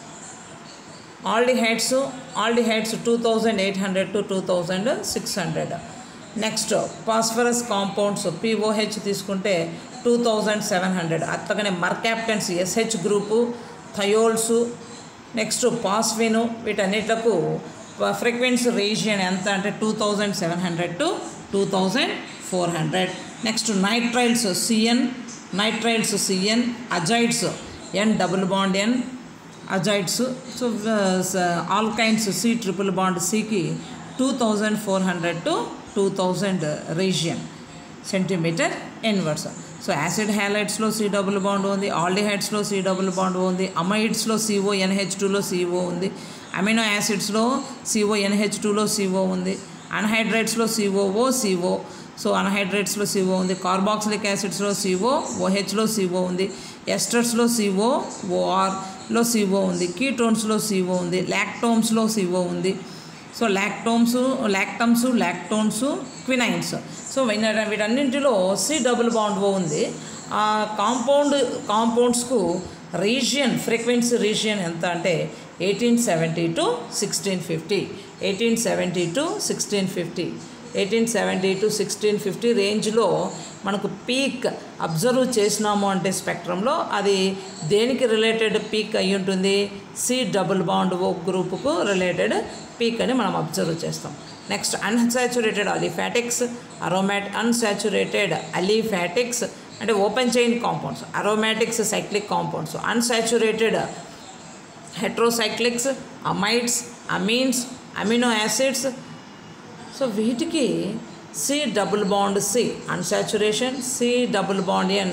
aldehydes aldehydes two thousand eight hundred to two thousand six hundred. Next phosphorus compounds POH తీసుకుంటే two thousand seven hundred. అట్లాగనే mercaptans SH group, thiols, next పాస్విను, వీటన్నిటికు frequency region ఎంత అంటే two thousand seven hundred to two thousand four hundred. Next nitriles CN, nitriles CN, azides N double bond N azides. So alkynes C triple bond సికి two thousand four hundred to two thousand region centimeter inverse. So acid హ్యాలైడ్స్లో C double bond ఉంది, ఆల్డిహైడ్స్లో C double bond ఉంది, అమైడ్స్లో CO NH టూలో CO ఉంది, amino యాసిడ్స్లో CO NH టూలో సిఓ ఉంది, అన్హైడ్రేట్స్లో సిఓఓ సిఓ. సో అన్హైడ్రేట్స్లో సిఓ ఉంది, కార్బాక్సిలిక్ యాసిడ్స్లో సిఓ ఓహెచ్లో సిఓ ఉంది, ఎస్టర్స్లో సిఓ ఓఆర్లో సిఓ ఉంది, కీటోన్స్లో సిఓ ఉంది, లాక్టోమ్స్లో సిఓ ఉంది. So lactams, lactams, lactones, quinines. So వీటన్నింటిలో సి డబుల్ బాండ్ ఓ ఉంది. ఆ కాంపౌండ్ కాంపౌండ్స్కు రీజియన్ ఫ్రీక్వెన్సీ రీజియన్ ఎంత అంటే eighteen seventy to sixteen fifty eighteen seventy to sixteen fifty eighteen seventy to sixteen fifty రేంజ్లో మనకు పీక్ అబ్జర్వ్ చేసినాము అంటే స్పెక్ట్రంలో అది దేనికి రిలేటెడ్ పీక్ అయి ఉంటుంది, సి డబుల్ బాండ్ ఓ గ్రూపుకు రిలేటెడ్ పీక్ అని మనం అబ్జర్వ్ చేస్తాం. నెక్స్ట్ అన్సాచురేటెడ్ అలిఫాటిక్స్, అరోమాట్ అన్సాచురేటెడ్ అలిఫాటిక్స్ అంటే open chain compounds, aromatics cyclic compounds, unsaturated heterocyclics, amides, amines, amino acids. So వీటికి C double bond C unsaturation, C double bond N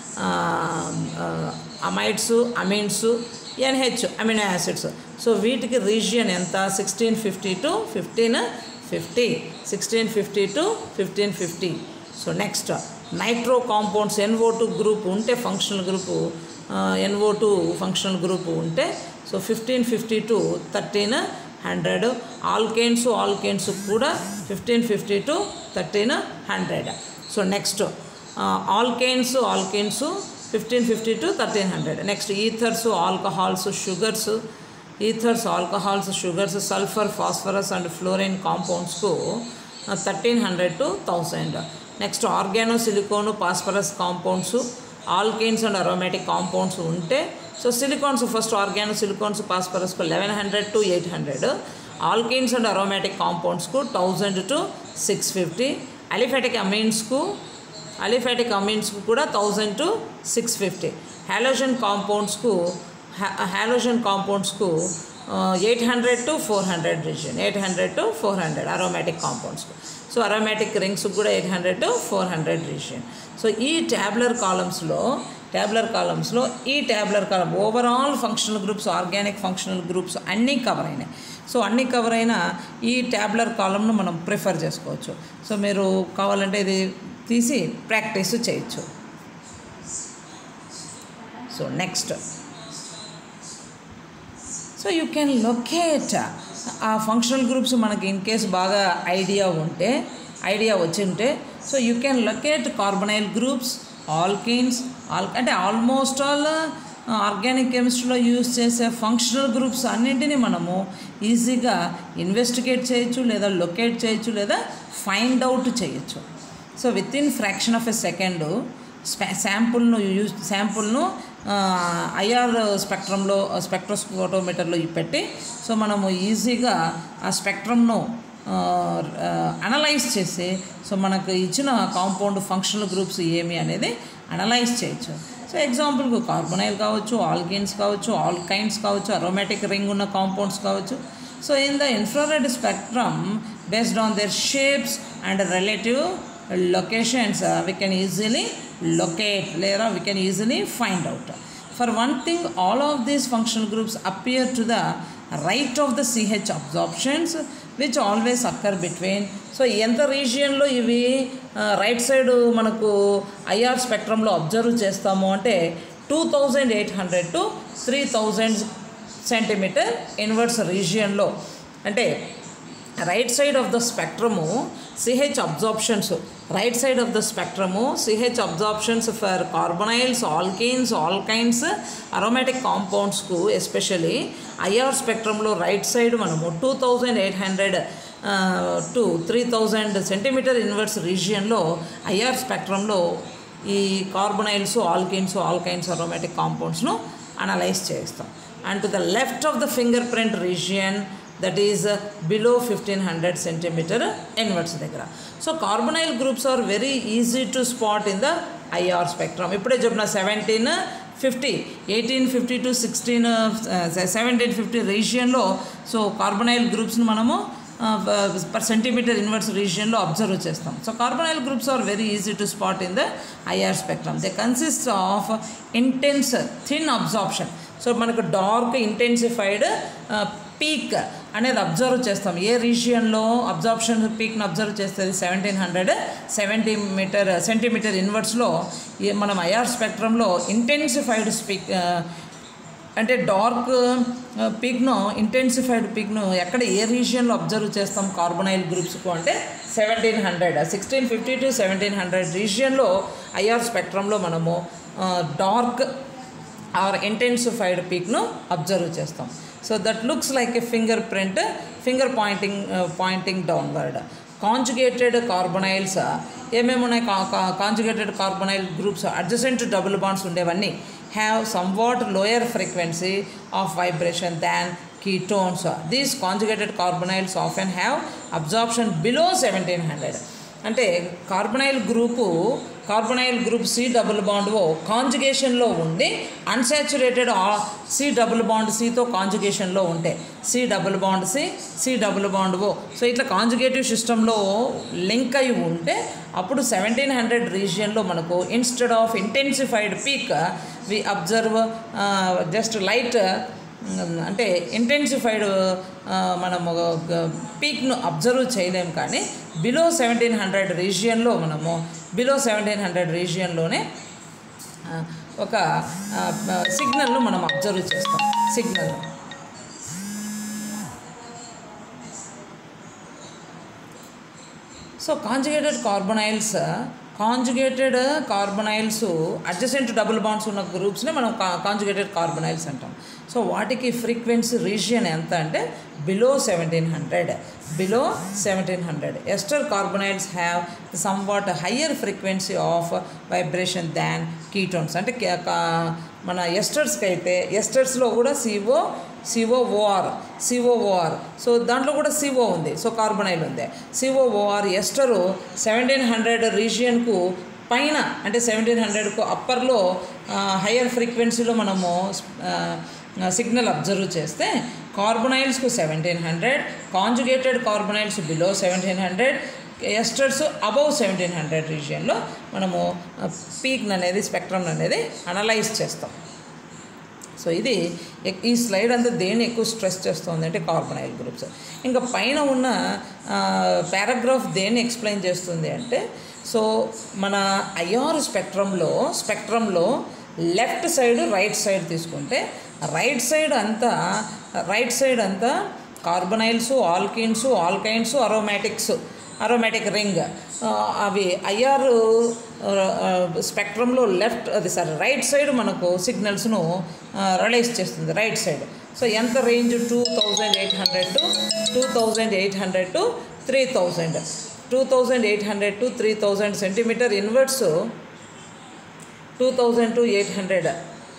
amides, amines, NH amino acids. So వీటికి region ఎంత sixteen fifty to fifteen fifty sixteen fifty to fifteen fifty. So next nitro compounds NO two group ఉంటే functional group NO two functional group ఉంటే so fifteen fifty to thirteen hundred. Alkanes alkanes కూడా fifteen fifty to thirteen hundred. So next alkanes alkanes fifteen fifty to thirteen hundred. Next ethers, alcohols, sugars, ethers, alcohols, sugars, sulphur, phosphorus and fluorine కాంపౌండ్స్కు thirteen hundred to thousand. Next organo silicon phosphorus compounds, alkanes and aromatic compounds ఉంటే so silicons first organo silicons ఫాస్ఫరస్కు eleven hundred to eight hundred, alkanes and aromatic కాంపౌండ్స్కు thousand to six fifty, aliphatic అమీన్స్కు aliphatic అమీన్స్కు కూడా thousand to six fifty, halogen కాంపౌండ్స్కు halogen కాంపౌండ్స్కు eight hundred to four hundred region eight hundred to four hundred aromatic కాంపౌండ్స్కు. So aromatic రింగ్స్కి కూడా eight hundred to four hundred region. So ఈ tabular కాలమ్స్లో ట్యాబులర్ కాలమ్స్లో ఈ tabular column overall functional groups, organic functional groups అన్నీ cover అయినాయి. So అన్నీ కవర్ అయిన ఈ ట్యాబులర్ కాలమ్ను మనం ప్రిఫర్ చేసుకోవచ్చు. సో మీరు కావాలంటే ఇది తీసి ప్రాక్టీస్ చేయొచ్చు. So next, so you can locate ఆ ఫంక్షనల్ గ్రూప్స్ మనకి ఇన్ కేసు బాగా ఐడియా ఉంటే ఐడియా వచ్చి ఉంటే so you can locate carbonyl groups, alkenes, all అంటే ఆల్మోస్ట్ ఆల్ ఆర్గానిక్ కెమిస్ట్రీలో యూజ్ చేసే ఫంక్షనల్ గ్రూప్స్ అన్నింటినీ మనము ఈజీగా ఇన్వెస్టిగేట్ చేయొచ్చు, లేదా లొకేట్ చేయొచ్చు, లేదా ఫైండ్ అవుట్ చేయొచ్చు. So with in fraction of a second శాంపుల్ను యూజ్ శాంపుల్ను ఐఆర్ స్పెక్ట్రంలో స్పెక్ట్రోస్కోటోమీటర్లో పెట్టి సో మనము ఈజీగా ఆ స్పెక్ట్రమ్ను అనలైజ్ చేసి సో మనకు ఇచ్చిన కాంపౌండ్ ఫంక్షనల్ గ్రూప్స్ ఏమి అనేది అనలైజ్ చేయొచ్చు. సో ఎగ్జాంపుల్కు కార్బనైల్ కావచ్చు, ఆల్కిన్స్ కావచ్చు, ఆల్కైన్స్ కావచ్చు, అరోమాటిక్ రింగ్ ఉన్న కాంపౌండ్స్ కావచ్చు. So in the infrared spectrum based on their shapes and relative locations uh, we can easily locate లేదా we can easily find out. For one thing, all of these functional groups appear to the right of the C H absorptions which always occur between. So ఎంత రీజియన్లో ఇవి right side మనకు IR స్పెక్ట్రంలో observe చేస్తాము అంటే two thousand eight hundred to three thousand centimeter inverse రీజియన్లో, అంటే right side of the spectrum CH absorptions, right side of the spectrum CH absorptions for carbonyls, alkenes, alkynes, aromatic కాంపౌండ్స్కు especially IR స్పెక్ట్రంలో right side మనము two thousand eight hundred to three thousand centimeter inverse రీజియన్లో IR స్పెక్ట్రంలో ఈ carbonyls, alkenes, alkynes, aromatic కాంపౌండ్స్ను analyse చేస్తాం. And to the left of the finger print region, that is uh, below fifteen hundred centimeter inwards దగ్గర. So carbonyl groups are very easy to spot in the IR spectrum. ఇప్పుడే చెప్పిన seventeen fifty eighteen fifty to sixteen seventeen fifty రీజియన్లో so carbonyl గ్రూప్స్ని మనము per centimeter inverse రీజియన్లో observe చేస్తాం. So carbonyl groups are very easy to spot in the IR spectrum. They consist of intense thin absorption. So మనకు dark intensified peak అనేది observe చేస్తాం. ఏ రీజియన్లో అబ్జార్ప్షన్ పీక్ని అబ్జర్వ్ చేస్తుంది? సెవెంటీన్ హండ్రెడ్ సెంటీమీటర్ సెంటీమీటర్ ఇన్వర్స్లో మనం ఐఆర్ స్పెక్ట్రంలో ఇంటెన్సిఫైడ్ స్పీక్ అంటే డార్క్ పీక్ను ఇంటెన్సిఫైడ్ పీక్ను ఎక్కడ ఏ రీజియన్లో అబ్జర్వ్ చేస్తాం కార్బనైల్ గ్రూప్స్కు అంటే seventeen hundred sixteen fifty to seventeen hundred రీజియన్లో ఐఆర్ స్పెక్ట్రంలో మనము డార్క్ ఆర్ ఇంటెన్సిఫైడ్ పీక్ను అబ్జర్వ్ చేస్తాం. So that looks like a finger print, finger pointing pointing downward. Conjugated carbonyls ఏమేమి ఉన్నాయి? Conjugated carbonyl groups adjacent double bonds ఉండేవన్నీ have somewhat lower frequency of vibration than ketones. These conjugated carbonyls often have absorption below seventeen hundred. అంటే carbonyl group carbonyl group C double bond O కాంజుగేషన్లో ఉండి unsaturated C double bond సితో కాంజుగేషన్లో ఉంటే C double bond C C double bond O so ఇట్లా conjugative సిస్టంలో link అయి ఉంటే అప్పుడు సెవెంటీన్ హండ్రెడ్ రీజియన్లో మనకు instead of intensified peak we observe just light అంటే ఇంటెన్సిఫైడ్ మనము పీక్ను అబ్జర్వ్ చేయలేము, కానీ బిలో సెవెంటీన్ హండ్రెడ్ రీజియన్లో మనము బిలో సెవెంటీన్ హండ్రెడ్ రీజియన్లోనే ఒక సిగ్నల్ను మనం అబ్జర్వ్ చేస్తాం. Signal so conjugated carbonyls conjugated carbonyls adjacent double bonds ఉన్న గ్రూప్స్ని మనం కాంజుగేటెడ్ కార్బనైల్స్ అంటాం. సో వాటికి ఫ్రీక్వెన్సీ రీజియన్ ఎంత అంటే below seventeen hundred below seventeen hundred ester carbonyls have somewhat higher frequency of vibration than ketones. అంటే మన ఎస్టర్స్కి అయితే ఎస్టర్స్లో కూడా సిఓ సిఓఓఆర్ సిఓఓఆర్ సో దాంట్లో కూడా సిఓ ఉంది, సో కార్బనైల్ ఉంది. సిఓఓఆర్ ఎస్టరు సెవెంటీన్ హండ్రెడ్ రీజియన్కు పైన అంటే సెవెంటీన్ హండ్రెడ్కు అప్పర్లో హయ్యర్ ఫ్రీక్వెన్సీలో మనము సిగ్నల్ అబ్జర్వ్ చేస్తే కార్బనైల్స్కు seventeen hundred, conjugated carbonyls below seventeen hundred, esters above seventeen hundred రీజియన్లో మనము పీక్ అనేది స్పెక్ట్రమ్ అనేది అనలైజ్ చేస్తాం. సో ఇది ఈ స్లైడ్ అంతా దేన్ని ఎక్కువ స్ట్రెస్ చేస్తుంది అంటే కార్బనైల్ గ్రూప్స్. ఇంకా పైన ఉన్న పారాగ్రాఫ్ దేన్ని ఎక్స్ప్లెయిన్ చేస్తుంది అంటే, సో మన ఐఆర్ స్పెక్ట్రంలో స్పెక్ట్రంలో లెఫ్ట్ సైడ్ రైట్ సైడ్ తీసుకుంటే రైట్ సైడ్ అంతా రైట్ సైడ్ అంతా carbonyls, alkenes, alkynes, aromatics, aromatic ring అవి ఐఆర్ స్పెక్ట్రంలో లెఫ్ట్ అది సారీ రైట్ సైడ్ మనకు సిగ్నల్స్ను రిలీజ్ చేస్తుంది రైట్ సైడ్. సో ఎంత range two thousand eight hundred to two thousand eight hundred to three thousand two thousand eight hundred to three thousand centimetre inverts two thousand to eight hundred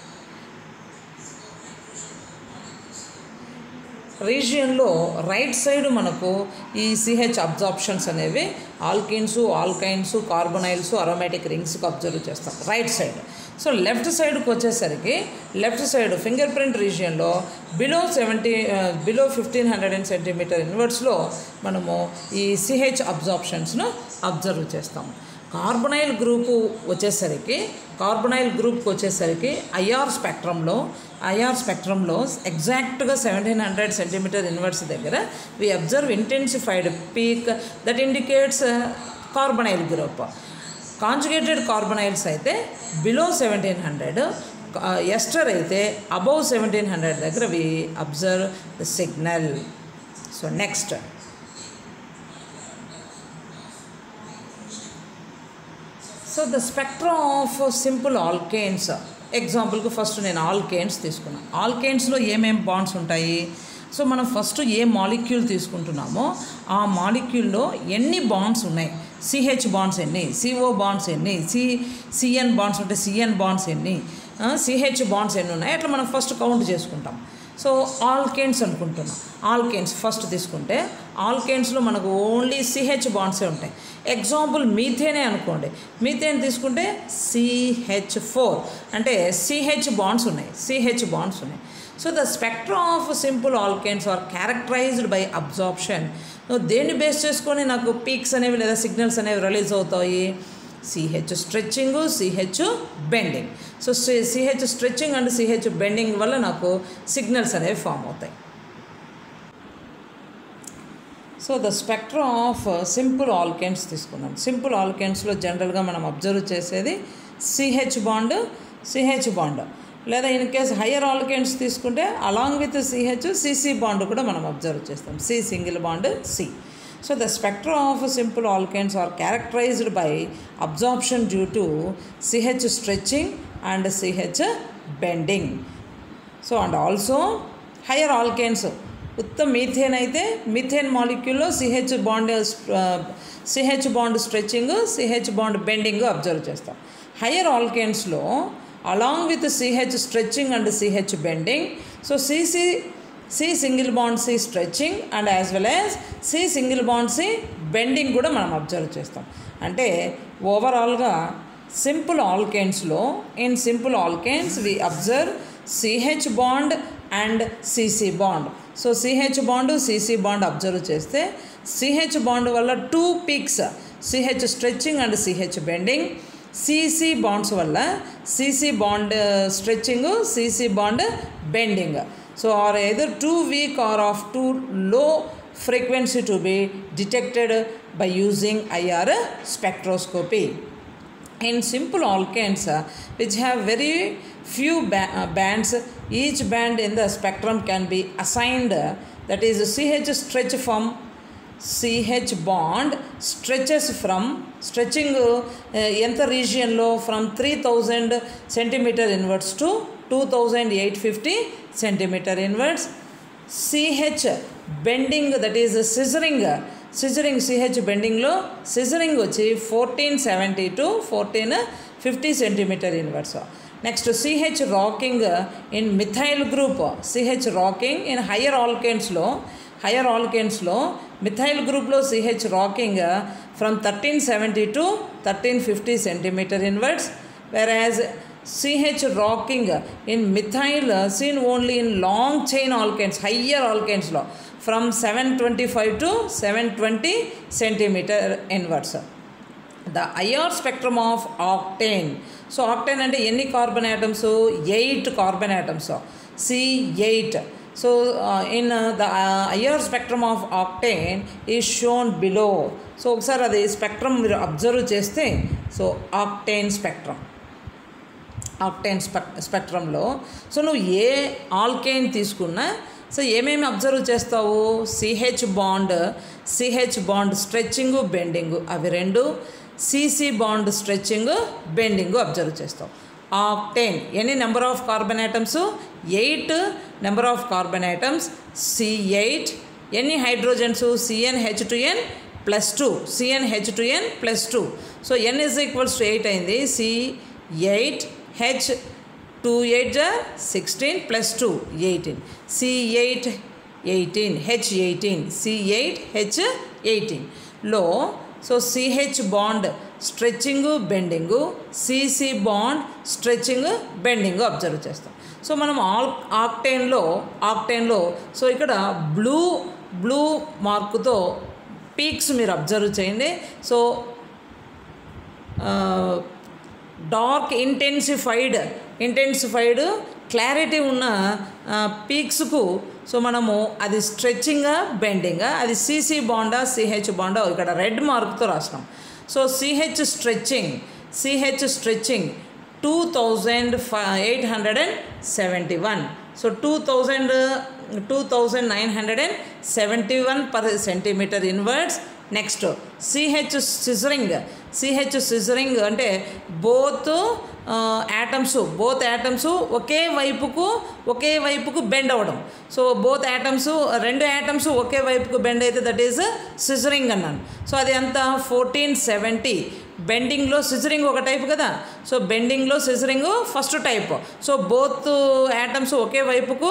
రీజియన్లో right side మనకు ఈ CH absorptions అనేవి alkenes, alkynes, carbonyls, aromatic రింగ్స్కి observe చేస్తాం right side. So left సైడ్కి వచ్చేసరికి left side fingerprint రీజియన్లో below seventy below fifteen hundred and centimetre ఇన్వర్ట్స్లో మనము ఈ సిహెచ్ అబ్జార్ప్షన్స్ను అబ్జర్వ్ చేస్తాము. కార్బనైల్ గ్రూపు వచ్చేసరికి కార్బనైల్ గ్రూప్కి వచ్చేసరికి ఐఆర్ స్పెక్ట్రంలో ఐఆర్ స్పెక్ట్రంలో ఎగ్జాక్ట్గా సెవెంటీన్ హండ్రెడ్ సెంటీమీటర్ ఇన్వర్స్ దగ్గర we observe intensified peak that indicates carbonyl group. Conjugated carbonyls అయితే బిలో సెవెంటీన్ హండ్రెడ్, ఎస్టర్ అయితే అబౌవ్ సెవెంటీన్ హండ్రెడ్ దగ్గర we observe the signal. So next so the spectrum of simple alkanes. ఎగ్జాంపుల్కి first నేను alkanes తీసుకున్నాను. ఆల్కేన్స్లో ఏమేమి bonds ఉంటాయి? So మనం ఫస్ట్ ఏ మాలిక్యూల్ తీసుకుంటున్నామో ఆ మాలిక్యూల్లో ఎన్ని బాండ్స్ ఉన్నాయి, సిహెచ్ బాండ్స్ ఎన్ని, సిఓ బాండ్స్ ఎన్ని, సి సిఎన్ బాండ్స్ ఉంటే సిఎన్ బాండ్స్ ఎన్ని, సిహెచ్ బాండ్స్ ఎన్ని ఉన్నాయి, అట్లా మనం ఫస్ట్ కౌంట్ చేసుకుంటాం. సో ఆల్కేన్స్ అనుకుంటున్నాం. ఆల్కేన్స్ ఫస్ట్ తీసుకుంటే ఆల్కేన్స్లో మనకు ఓన్లీ సిహెచ్ బాండ్సే ఉంటాయి. ఎగ్జాంపుల్ మీథేనే అనుకోండి. మీథేన్ తీసుకుంటే సిహెచ్ ఫోర్ అంటే సిహెచ్ బాండ్స్ ఉన్నాయి సిహెచ్ బాండ్స్ ఉన్నాయి so the spectrum of simple alkanes are characterised by absorption. దేన్ని బేస్ చేసుకొని నాకు పీక్స్ అనేవి లేదా సిగ్నల్స్ అనేవి రిలీజ్ అవుతాయి? CH stretching, CH bending. So CH stretching and CH bending వల్ల నాకు సిగ్నల్స్ అనేవి ఫామ్ అవుతాయి. So the spectrum of simple alkanes తీసుకుందాం. సింపుల్ ఆల్కేన్స్లో జనరల్గా మనం అబ్జర్వ్ చేసేది సిహెచ్ బాండ్, సిహెచ్ బాండ్, లేదా ఇన్ కేస్ హయ్యర్ ఆల్కేన్స్ తీసుకుంటే along with CH CC bond కూడా మనం అబ్జర్వ్ చేస్తాం. C single bond C. So the spectrum of simple alkanes are characterised by absorption due to CH stretching and CH bending. So and also higher alkanes ఉత్త methane అయితే methane మాలిక్యూల్లో CH bond CH bond stretching, CH bond bending observe చేస్తాం. Higher ఆల్కేన్స్లో along with CH stretching and CH bending, so CC C single bond C stretching and as well as C single bond C bending కూడా మనం observe చేస్తాం. అంటే ఓవరాల్గా simple ఆల్కేన్స్లో in simple alkanes we observe CH bond and CC bond. So CH bond CC bond observe చేస్తే CH bond వల్ల two peaks, CH stretching and CH bending. CC bonds వల్ల CC bond stretching, CC bond bending. So are either too weak or of too low frequency to be detected by using I R spectroscopy. In simple alkanes uh, which have very few ba- uh, bands, each band in the spectrum can be assigned, uh, that is CH stretch from CH bond stretches from stretching uh, enta region lo from three thousand centimeter inwards to two thousand eight hundred fifty centimeter inwards. CH bending, that is scissoring, scissoring CH bending లో scissoring వచ్చి fourteen seventy to fourteen fifty centimeter inwards. Next CH rocking in methyl group, CH rocking in higher ఆల్కేన్స్లో higher ఆల్కేన్స్లో methyl గ్రూప్లో CH rocking from thirteen seventy to thirteen fifty centimetre inwards, whereas CH rocking in methyl seen only in long chain alkanes, higher ఆల్కేన్స్లో from seven twenty five to seven twenty centimetre inverse. The IR spectrum of octane. So octane అంటే ఎన్ని carbon atoms? Eight carbon atoms, C eight. So in the IR spectrum of octane is shown below. So ఒకసారి అది spectrum మీరు observe చేస్తే, so octane spectrum, octane spec స్పెక్ట్రంలో so నువ్వు ఏ alkane తీసుకున్నా సో ఏమేమి అబ్జర్వ్ చేస్తావు? CH bond, CH bond stretching bending అవి రెండు, CC bond stretching bending observe చేస్తావు. ఆక్టేన్ ఎన్ని number of carbon items? Eight number of carbon items, C eight. ఎన్ని hydrogens? CN H two N plus two, CN H two N plus two. So N is equals to eight అయింది. C eight H two eight జా sixteen plus two eighteen, C eight eighteen, H eighteen, C eight H ఎయిటీన్లో so CH bond stretching bending, CC bond stretching bending observe చేస్తాం. So మనం ఆల్ ఆక్టేన్లో ఆక్టేన్లో so ఇక్కడ blue blue మార్కుతో peaks మీరు అబ్జర్వ్ చేయండి. So dark intensified intensified clarity ఉన్న పీక్స్కు సో మనము అది స్ట్రెచ్చింగా బెండింగా, అది సిసి బాండా సిహెచ్ బాండా ఇక్కడ రెడ్ మార్క్తో రాసినాం. So CH stretching, CH stretching two thousand five eight hundred and seventy one. So two thousand two thousand nine hundred and seventy one per centimetre inwards. Next CH scissoring, CH scissoring అంటే both atoms both atoms ఒకే వైపుకు ఒకే వైపుకు bend అవ్వడం. So both atoms రెండు atoms ఒకే వైపుకు bend అయితే దట్ ఈజ్ సిజరింగ్ అన్నాను. సో అది అంతా ఫోర్టీన్ సెవెంటీ. బెండింగ్లో సిజరింగ్ ఒక టైప్ కదా, సో బెండింగ్లో scissoring first type. So both atoms ఒకే వైపుకు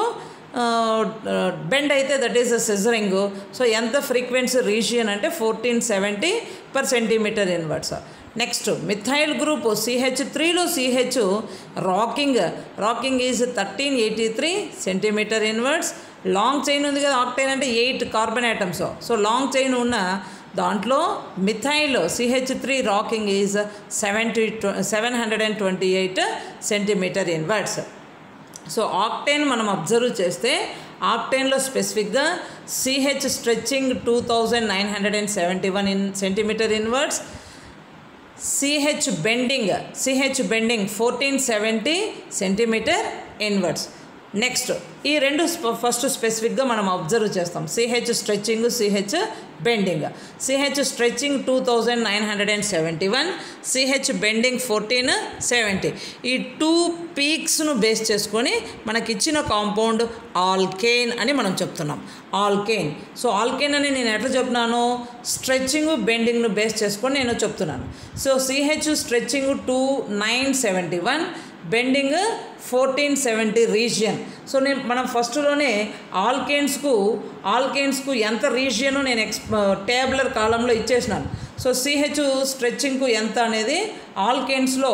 బెండ్ అయితే దట్ ఈస్ సిజరింగ్. సో ఎంత ఫ్రీక్వెన్సీ రీజియన్ అంటే fourteen seventy per centimetre inwards. Next methyl group CH త్రీలో CH rocking, rocking is thirteen eighty three centimetre inwards. Long chain ఉంది కదా octane అంటే eight carbon items. So long chain ఉన్న దాంట్లో methyl CH three rocking is seventy seven hundred and twenty eight centimetre inwards. So octane మనం observe చేస్తే ఆక్టేన్లో స్పెసిఫిక్గా CH stretching two thousand nine hundred and seventy one in centimetre inwards, CH bending CH bending fourteen seventy centimetre inwards. Next ఈ రెండు first స్పెసిఫిక్గా మనం observe చేస్తాం. CH stretching, CH bending. CH stretching two thousand nine hundred and seventy one, CH bending fourteen seventy. ఈ two పీక్స్ను base చేసుకొని మనకిచ్చిన compound alkane అని మనం చెప్తున్నాం. ఆల్కేన్. సో ఆల్కేన్ అని నేను ఎట్లా చెప్తున్నాను? స్ట్రెచ్చింగ్ బెండింగ్ను బేస్ చేసుకొని నేను చెప్తున్నాను. So CH stretching two nine seventy one, bending fourteen seventy region. So నేను మనం ఫస్ట్లోనే ఆల్కేన్స్కు ఆల్కేన్స్కు ఎంత రీజియను నేను ఎక్స్ టేబులర్ కాలంలో ఇచ్చేసినాను. సో సిహెచ్ స్ట్రెచ్చింగ్కు ఎంత అనేది ఆల్కేన్స్లో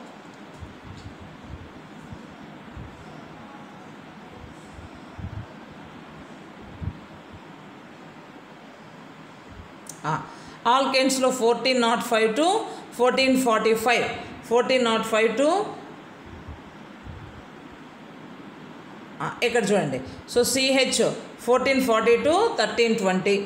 ఆల్కేన్స్లో fourteen nought five to fourteen forty five fourteen nought five to ఇక్కడ చూడండి. So CH fourteen forty to thirteen twenty.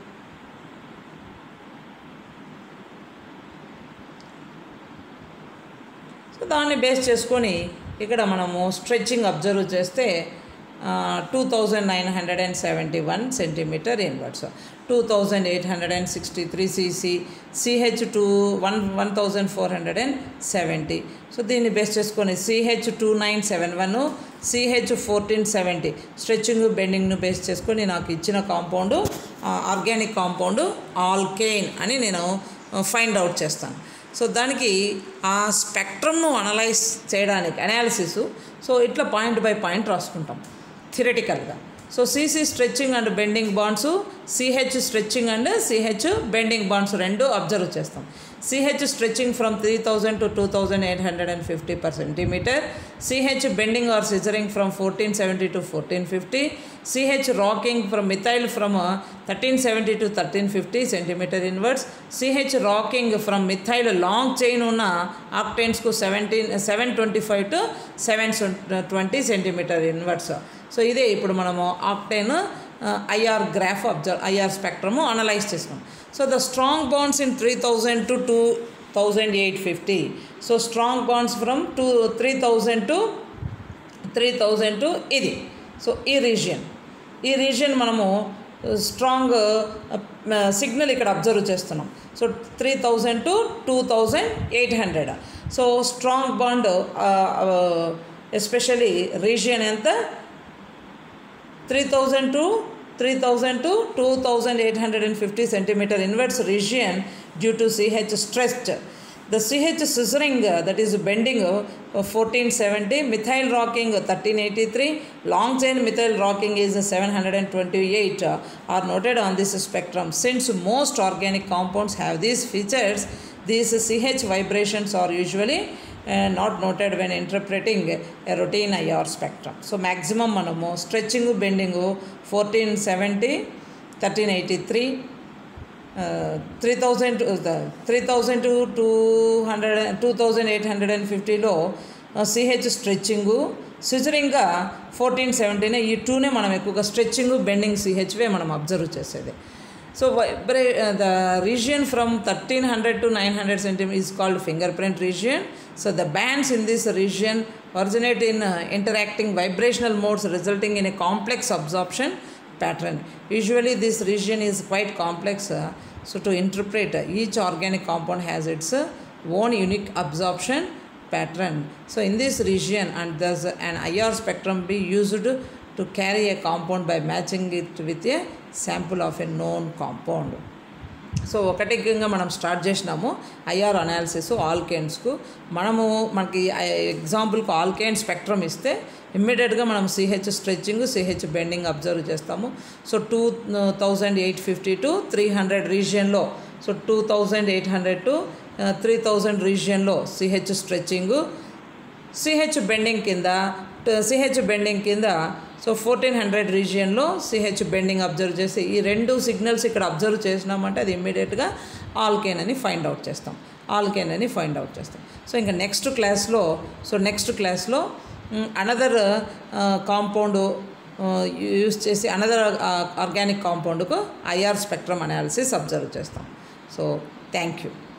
So దాన్ని బేస్ చేసుకొని ఇక్కడ మనము స్ట్రెచ్చింగ్ అబ్జర్వ్ చేస్తే two thousand nine hundred and seventy one centimetre inwards, two thousand eight hundred and sixty three CC, CH two one one thousand four hundred and seventy. So దీన్ని base చేసుకొని CH two nine seven one, CH fourteen seventy stretching బెండింగ్ను base చేసుకొని నాకు ఇచ్చిన compound organic compound alkane అని నేను find out చేస్తాను. So దానికి ఆ స్పెక్ట్రమ్ను అనలైజ్ చేయడానికి అనాలిసిస్ సో ఇట్లా పాయింట్ బై పాయింట్ రాసుకుంటాం థియరిటికల్గా. So CC stretching and bending bonds CH stretching and CH bending bonds రెండు అబ్జర్వ్ చేస్తాం. CH stretching from three thousand to two thousand eight hundred and fifty per centimetre, CH bending or scissoring from fourteen seventy to fourteen fifty, CH rocking from methyl from thirteen seventy to thirteen fifty centimetre inverse, CH rocking from methyl long chain ఉన్న ఆక్టేన్స్కు seventeen seven twenty five to seven twenty centimetre inverse. So ఇదే ఇప్పుడు మనము octane IR graph observe IR spectrum analyse చేసుకున్నాం. So the strong bonds in three thousand to two thousand eight fifty. So strong bonds from two three thousand to three thousand to ఇది. So ఈ region ఈ region మనము strong signal ఇక్కడ observe చేస్తున్నాం. So three thousand to two thousand eight hundred. So strong bond especially region ఎంత three thousand to three thousand to two thousand eight hundred and fifty centimetre inverse region due to CH stretched. The C H scissoring, uh, that is bending, uh, fourteen seventy, methyl rocking uh, thirteen eighty-three, long chain methyl rocking is uh, seven hundred twenty-eight uh, are noted on this spectrum. Since most organic compounds have these features, these uh, C H vibrations are usually uh, not noted when interpreting a routine I R spectrum. So maximum manamu stretching bending fourteen seventy, thirteen eighty-three, Uh, three thousand uh, three thousand to two hundred two thousand eight hundred fifty లో CH stretching సిజరింగ్గా fourteen సెవెంటీనే ఈ టూనే మనం ఎక్కువగా stretching bending సిహెచ్వే మనం observe చేసేది. So vibrate the region from thirteen hundred to nine hundred centimetre is called finger print region. So the bands in this region originate in uh, interacting vibrational modes resulting in a complex absorption pattern. Usually this region is quite complex, uh, so to interpret uh, each organic compound has its uh, own unique absorption pattern. So in this region, and thus an I R spectrum be used to carry a compound by matching it with a sample of a known compound. So ఒకటిగా మనం start చేసినాము IR analysis ఆల్కేన్స్కు. మనము మనకి ఎగ్జాంపుల్కి alkane spectrum ఇస్తే ఇమ్మీడియట్గా మనం CH stretching CH bending observe చేస్తాము. So two thousand eight fifty to three hundred రీజియన్లో, so two thousand eight hundred to three thousand రీజియన్లో సిహెచ్ స్ట్రెచ్చింగు, సిహెచ్ బెండింగ్ కింద సిహెచ్ బెండింగ్ కింద సో ఫోర్టీన్ హండ్రెడ్ రీజియన్లో CH bending observe చేసి ఈ రెండు signals ఇక్కడ అబ్జర్వ్ చేసినామంటే అది ఇమ్మీడియట్గా ఆల్కేన్ అని ఫైండ్ అవుట్ చేస్తాం ఆల్కేన్ అని ఫైండ్ అవుట్ చేస్తాం. సో ఇంకా నెక్స్ట్ క్లాస్లో సో నెక్స్ట్ క్లాస్లో అనదర్ కాంపౌండ్ యూస్ చేసి అనదర్ ఆర్గానిక్ కాంపౌండ్కు ఐఆర్ స్పెక్ట్రమ్ అనాలిసిస్ అబ్జర్వ్ చేస్తాం. So thank you.